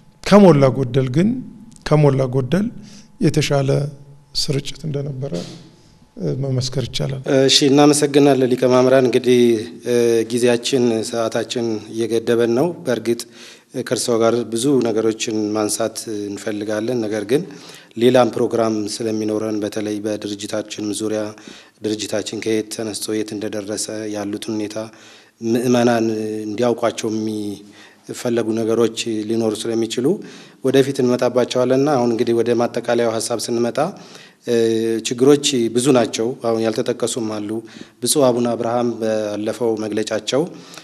ከሞላ ጎደል የተሻለ ስርጭት እንደነበረ መመስከር ይቻላል። እሺ እናመሰግናለን ሊቀ ማምራን። እንግዲህ ጊዜያችን ሰዓታችን እየገደበን ነው። በእርግጥ ከእርስዎ ጋር ብዙ ነገሮችን ማንሳት እንፈልጋለን። ነገር ግን ሌላም ፕሮግራም ስለሚኖረን በተለይ በድርጅታችን ዙሪያ ድርጅታችን ከየት ተነስቶ የት እንደደረሰ ያሉትን ሁኔታ ምእመናን እንዲያውቋቸው የሚፈለጉ ነገሮች ሊኖሩ ስለሚችሉ ወደፊት እንመጣባቸዋለንና አሁን እንግዲህ ወደ ማጠቃለያው ሀሳብ ስንመጣ ችግሮች ብዙ ናቸው። አሁን ያልተጠቀሱም አሉ። ብፁዕ አቡነ አብርሃም ባለፈው መግለጫቸው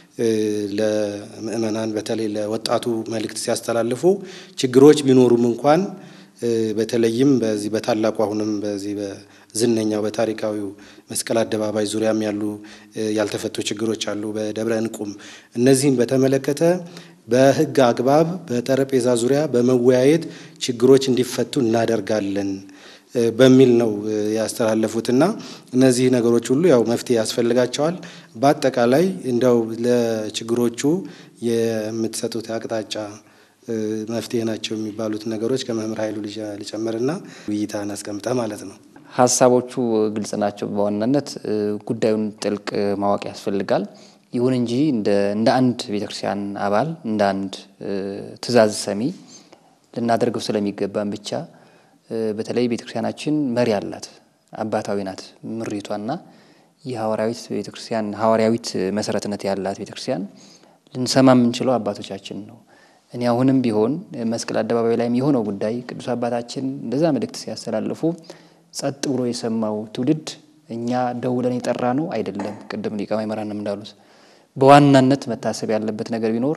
ለምእመናን በተለይ ለወጣቱ መልእክት ሲያስተላልፉ ችግሮች ቢኖሩም እንኳን በተለይም በዚህ በታላቁ አሁንም በዚህ በዝነኛው በታሪካዊው መስቀል አደባባይ ዙሪያም ያሉ ያልተፈቱ ችግሮች አሉ። በደብረ እንቁም እነዚህን በተመለከተ በሕግ አግባብ በጠረጴዛ ዙሪያ በመወያየት ችግሮች እንዲፈቱ እናደርጋለን በሚል ነው ያስተላለፉትና እነዚህ ነገሮች ሁሉ ያው መፍትሄ ያስፈልጋቸዋል። በአጠቃላይ እንደው ለችግሮቹ የምትሰጡት አቅጣጫ መፍትሄ ናቸው የሚባሉት ነገሮች ከመምህር ኃይሉ ልጨምርና ውይይታ እናስቀምጣ ማለት ነው። ሀሳቦቹ ግልጽ ናቸው። በዋናነት ጉዳዩን ጥልቅ ማወቅ ያስፈልጋል። ይሁን እንጂ እንደ አንድ ቤተክርስቲያን አባል እንደ አንድ ትእዛዝ ሰሚ ልናደርገው ስለሚገባን ብቻ በተለይ ቤተክርስቲያናችን መሪ አላት፣ አባታዊ ናት ምሪቷና የሐዋርያዊት ቤተክርስቲያን ሐዋርያዊት መሰረትነት ያላት ቤተክርስቲያን ልንሰማ የምንችለው አባቶቻችን ነው። እኔ አሁንም ቢሆን መስቀል አደባባይ ላይ የሆነው ጉዳይ ቅዱስ አባታችን እንደዛ መልእክት ሲያስተላልፉ ጸጥ ብሎ የሰማው ትውልድ እኛ ደውለን የጠራ ነው አይደለም። ቅድም ሊቀ ማእምራንም እንዳሉት በዋናነት መታሰብ ያለበት ነገር ቢኖር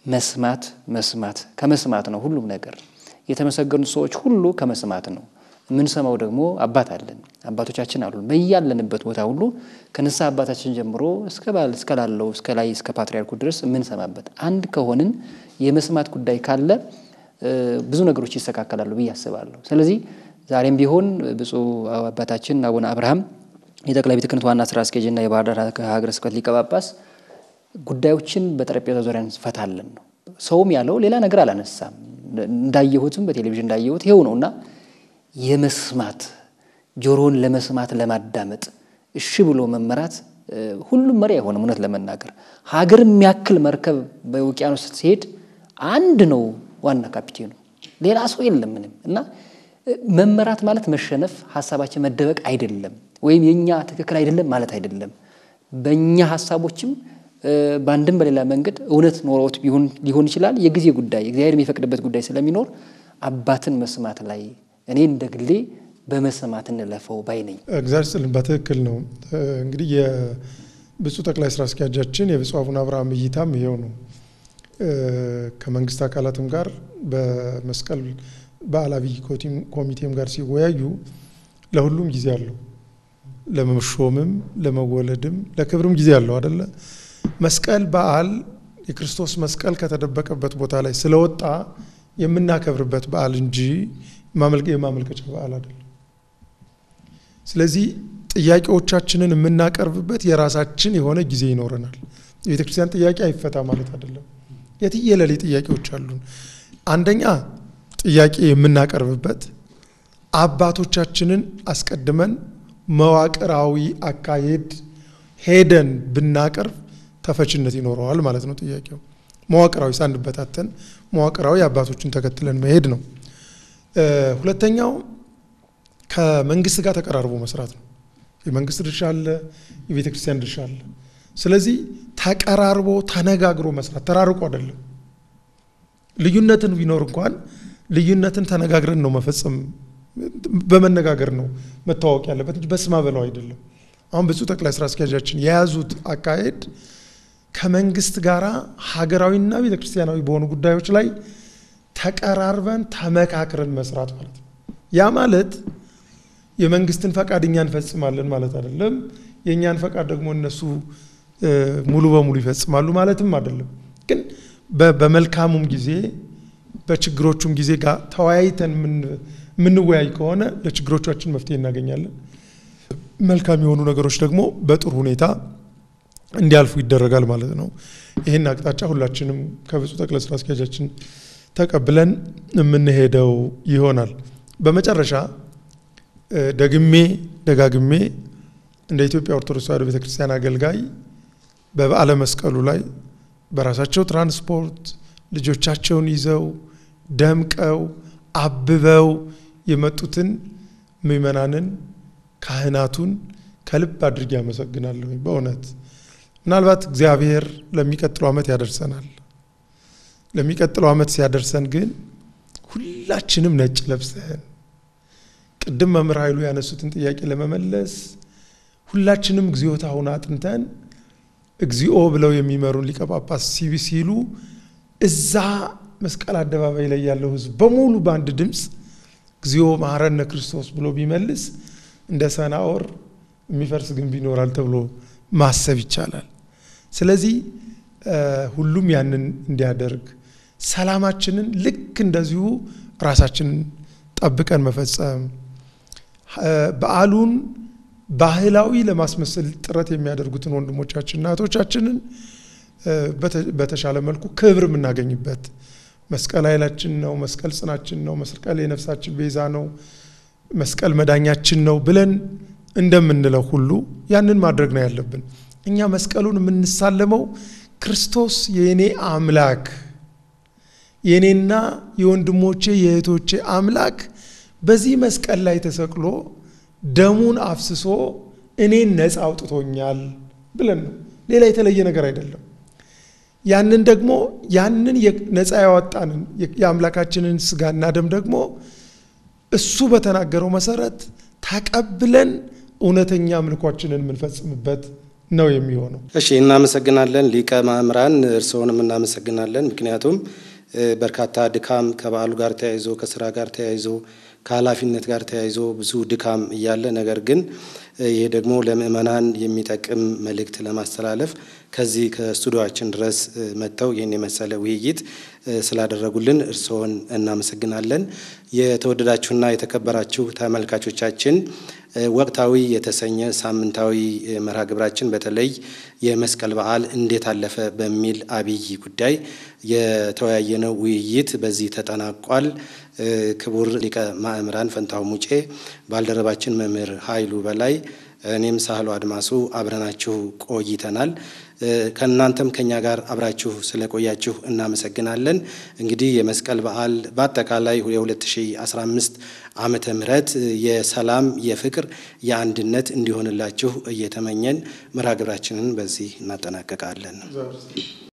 መስማት ከመስማት ነው ሁሉም ነገር። የተመሰገኑ ሰዎች ሁሉ ከመስማት ነው። የምንሰማው ደግሞ አባት አለን፣ አባቶቻችን አሉ። በያለንበት ቦታ ሁሉ ከንስሐ አባታችን ጀምሮ እስከላለው እስከ ላይ እስከ ፓትርያርኩ ድረስ የምንሰማበት አንድ ከሆንን የመስማት ጉዳይ ካለ ብዙ ነገሮች ይስተካከላሉ ብዬ አስባለሁ። ስለዚህ ዛሬም ቢሆን ብፁዕ አባታችን አቡነ አብርሃም የጠቅላይ ቤተ ክህነት ዋና ስራ አስኪያጅና የባህር ዳር ሀገረ ስብከት ሊቀ ጳጳስ ጉዳዮችን በጠረጴዛ ዙሪያ እንፈታለን ነው። ሰውም ያለው ሌላ ነገር አላነሳም። እንዳየሁትም በቴሌቪዥን እንዳየሁት ይሄው ነውና የመስማት ጆሮን ለመስማት ለማዳመጥ እሺ ብሎ መመራት ሁሉም መሪ አይሆንም። እውነት ለመናገር ሀገር የሚያክል መርከብ በውቅያኖስ ሲሄድ አንድ ነው ዋና ካፒቴኑ፣ ሌላ ሰው የለም ምንም። እና መመራት ማለት መሸነፍ፣ ሐሳባችን መደበቅ አይደለም፣ ወይም የኛ ትክክል አይደለም ማለት አይደለም። በእኛ ሐሳቦችም በአንድም በሌላ መንገድ እውነት ኖሮት ሊሆን ይችላል። የጊዜ ጉዳይ እግዚአብሔር የሚፈቅድበት ጉዳይ ስለሚኖር አባትን መስማት ላይ እኔ እንደግሌ በመስማት እንለፈው ባይ ነኝ። እግዚአብሔር ይስጥልን። በትክክል ነው። እንግዲህ የብፁዕ ጠቅላይ ስራ አስኪያጃችን የብፁዕ አቡነ አብርሃም እይታም ይሄው ነው። ከመንግስት አካላትም ጋር በመስቀል በዓል አብይ ኮሚቴም ጋር ሲወያዩ ለሁሉም ጊዜ አለው። ለመሾምም ለመወለድም ለክብርም ጊዜ አለው አይደለ? መስቀል በዓል የክርስቶስ መስቀል ከተደበቀበት ቦታ ላይ ስለወጣ የምናከብርበት በዓል እንጂ የማመልከቻ በዓል አይደለም። ስለዚህ ጥያቄዎቻችንን የምናቀርብበት የራሳችን የሆነ ጊዜ ይኖረናል። የቤተክርስቲያን ጥያቄ አይፈታ ማለት አይደለም። የትየለሌ ጥያቄዎች አሉን። አንደኛ ጥያቄ የምናቀርብበት አባቶቻችንን አስቀድመን መዋቅራዊ አካሄድ ሄደን ብናቀርብ ተፈችነት ይኖረዋል ማለት ነው። ጥያቄው መዋቅራዊ ሳንበታተን መዋቅራዊ አባቶችን ተከትለን መሄድ ነው። ሁለተኛው ከመንግስት ጋር ተቀራርቦ መስራት ነው። የመንግስት ድርሻ አለ፣ የቤተ ክርስቲያን ድርሻ አለ። ስለዚህ ተቀራርቦ ተነጋግሮ መስራት፣ ተራርቆ አይደለም። ልዩነትን ቢኖር እንኳን ልዩነትን ተነጋግረን ነው መፈጸም፣ በመነጋገር ነው መታወቅ ያለበት እንጂ በስማ በለው አይደለም። አሁን ብፁዕ ጠቅላይ ስራ አስኪያጃችን የያዙት አካሄድ ከመንግስት ጋር ሀገራዊና ቤተ ክርስቲያናዊ በሆኑ ጉዳዮች ላይ ተቀራርበን ተመካክረን መስራት ማለት ነው። ያ ማለት የመንግስትን ፈቃድ እኛ እንፈጽማለን ማለት አይደለም። የእኛን ፈቃድ ደግሞ እነሱ ሙሉ በሙሉ ይፈጽማሉ ማለትም አይደለም። ግን በመልካሙም ጊዜ በችግሮቹም ጊዜ ጋር ተወያይተን የምንወያይ ከሆነ ለችግሮቻችን መፍትሄ እናገኛለን። መልካም የሆኑ ነገሮች ደግሞ በጥሩ ሁኔታ እንዲያልፉ ይደረጋል ማለት ነው። ይህን አቅጣጫ ሁላችንም ከብፁዕ ጠቅላይ ስራ አስኪያጃችን ተቀብለን የምንሄደው ይሆናል። በመጨረሻ ደጋግሜ እንደ ኢትዮጵያ ኦርቶዶክስ ተዋሕዶ ቤተክርስቲያን አገልጋይ በበዓለ መስቀሉ ላይ በራሳቸው ትራንስፖርት ልጆቻቸውን ይዘው ደምቀው አብበው የመጡትን ምእመናንን ካህናቱን ከልብ አድርጌ አመሰግናለሁ። በእውነት ምናልባት እግዚአብሔር ለሚቀጥለው ዓመት ያደርሰናል። ለሚቀጥለው ዓመት ሲያደርሰን ግን ሁላችንም ነጭ ለብሰን ቅድም መምህር ኃይሉ ያነሱትን ጥያቄ ለመመለስ ሁላችንም እግዚኦታውን አጥንተን እግዚኦ ብለው የሚመሩን ሊቀ ጳጳስ ሲሉ እዛ መስቀል አደባባይ ላይ ያለው ሕዝብ በሙሉ በአንድ ድምፅ እግዚኦ መሐረነ ክርስቶስ ብሎ ቢመልስ እንደ ሰናኦር የሚፈርስ ግንብ ይኖራል ተብሎ ማሰብ ይቻላል። ስለዚህ ሁሉም ያንን እንዲያደርግ ሰላማችንን ልክ እንደዚሁ ራሳችንን ጠብቀን መፈጸም በዓሉን ባህላዊ ለማስመሰል ጥረት የሚያደርጉትን ወንድሞቻችንና እህቶቻችንን በተሻለ መልኩ ክብር የምናገኝበት መስቀል ኃይላችን ነው፣ መስቀል ጽናችን ነው፣ መስቀል የነፍሳችን ቤዛ ነው፣ መስቀል መዳኛችን ነው ብለን እንደምንለው ሁሉ ያንን ማድረግ ነው ያለብን። እኛ መስቀሉን የምንሳለመው ክርስቶስ የኔ አምላክ የኔና የወንድሞቼ የእህቶቼ አምላክ በዚህ መስቀል ላይ ተሰቅሎ ደሙን አፍስሶ እኔን ነፃ አውጥቶኛል ብለን ነው። ሌላ የተለየ ነገር አይደለም። ያንን ደግሞ ያንን ነፃ ያወጣንን የአምላካችንን ስጋና ደም ደግሞ እሱ በተናገረው መሰረት ተቀብለን እውነተኛ አምልኳችንን የምንፈጽምበት ነው የሚሆነው። እሺ፣ እናመሰግናለን ሊቀ ማእምራን፣ እርስዎንም እናመሰግናለን። ምክንያቱም በርካታ ድካም ከበዓሉ ጋር ተያይዞ ከስራ ጋር ተያይዞ ከኃላፊነት ጋር ተያይዞ ብዙ ድካም እያለ ነገር ግን ይሄ ደግሞ ለምእመናን የሚጠቅም መልእክት ለማስተላለፍ ከዚህ ከስቱዲዮአችን ድረስ መጥተው ይህን የመሰለ ውይይት ስላደረጉልን እርስዎን እናመሰግናለን። የተወደዳችሁና የተከበራችሁ ተመልካቾቻችን ወቅታዊ የተሰኘ ሳምንታዊ መርሃ ግብራችን በተለይ የመስቀል በዓል እንዴት አለፈ በሚል አብይ ጉዳይ የተወያየነው ውይይት በዚህ ተጠናቋል። ክቡር ሊቀ ማእምራን ፈንታው ሙጬ፣ ባልደረባችን መምህር ኃይሉ በላይ፣ እኔም ሳህሉ አድማሱ አብረናችሁ ቆይተናል። ከእናንተም ከኛ ጋር አብራችሁ ስለቆያችሁ እናመሰግናለን። እንግዲህ የመስቀል በዓል በአጠቃላይ የ2015 ዓመተ ምህረት የሰላም፣ የፍቅር፣ የአንድነት እንዲሆንላችሁ እየተመኘን መርሃ ግብራችንን በዚህ እናጠናቀቃለን።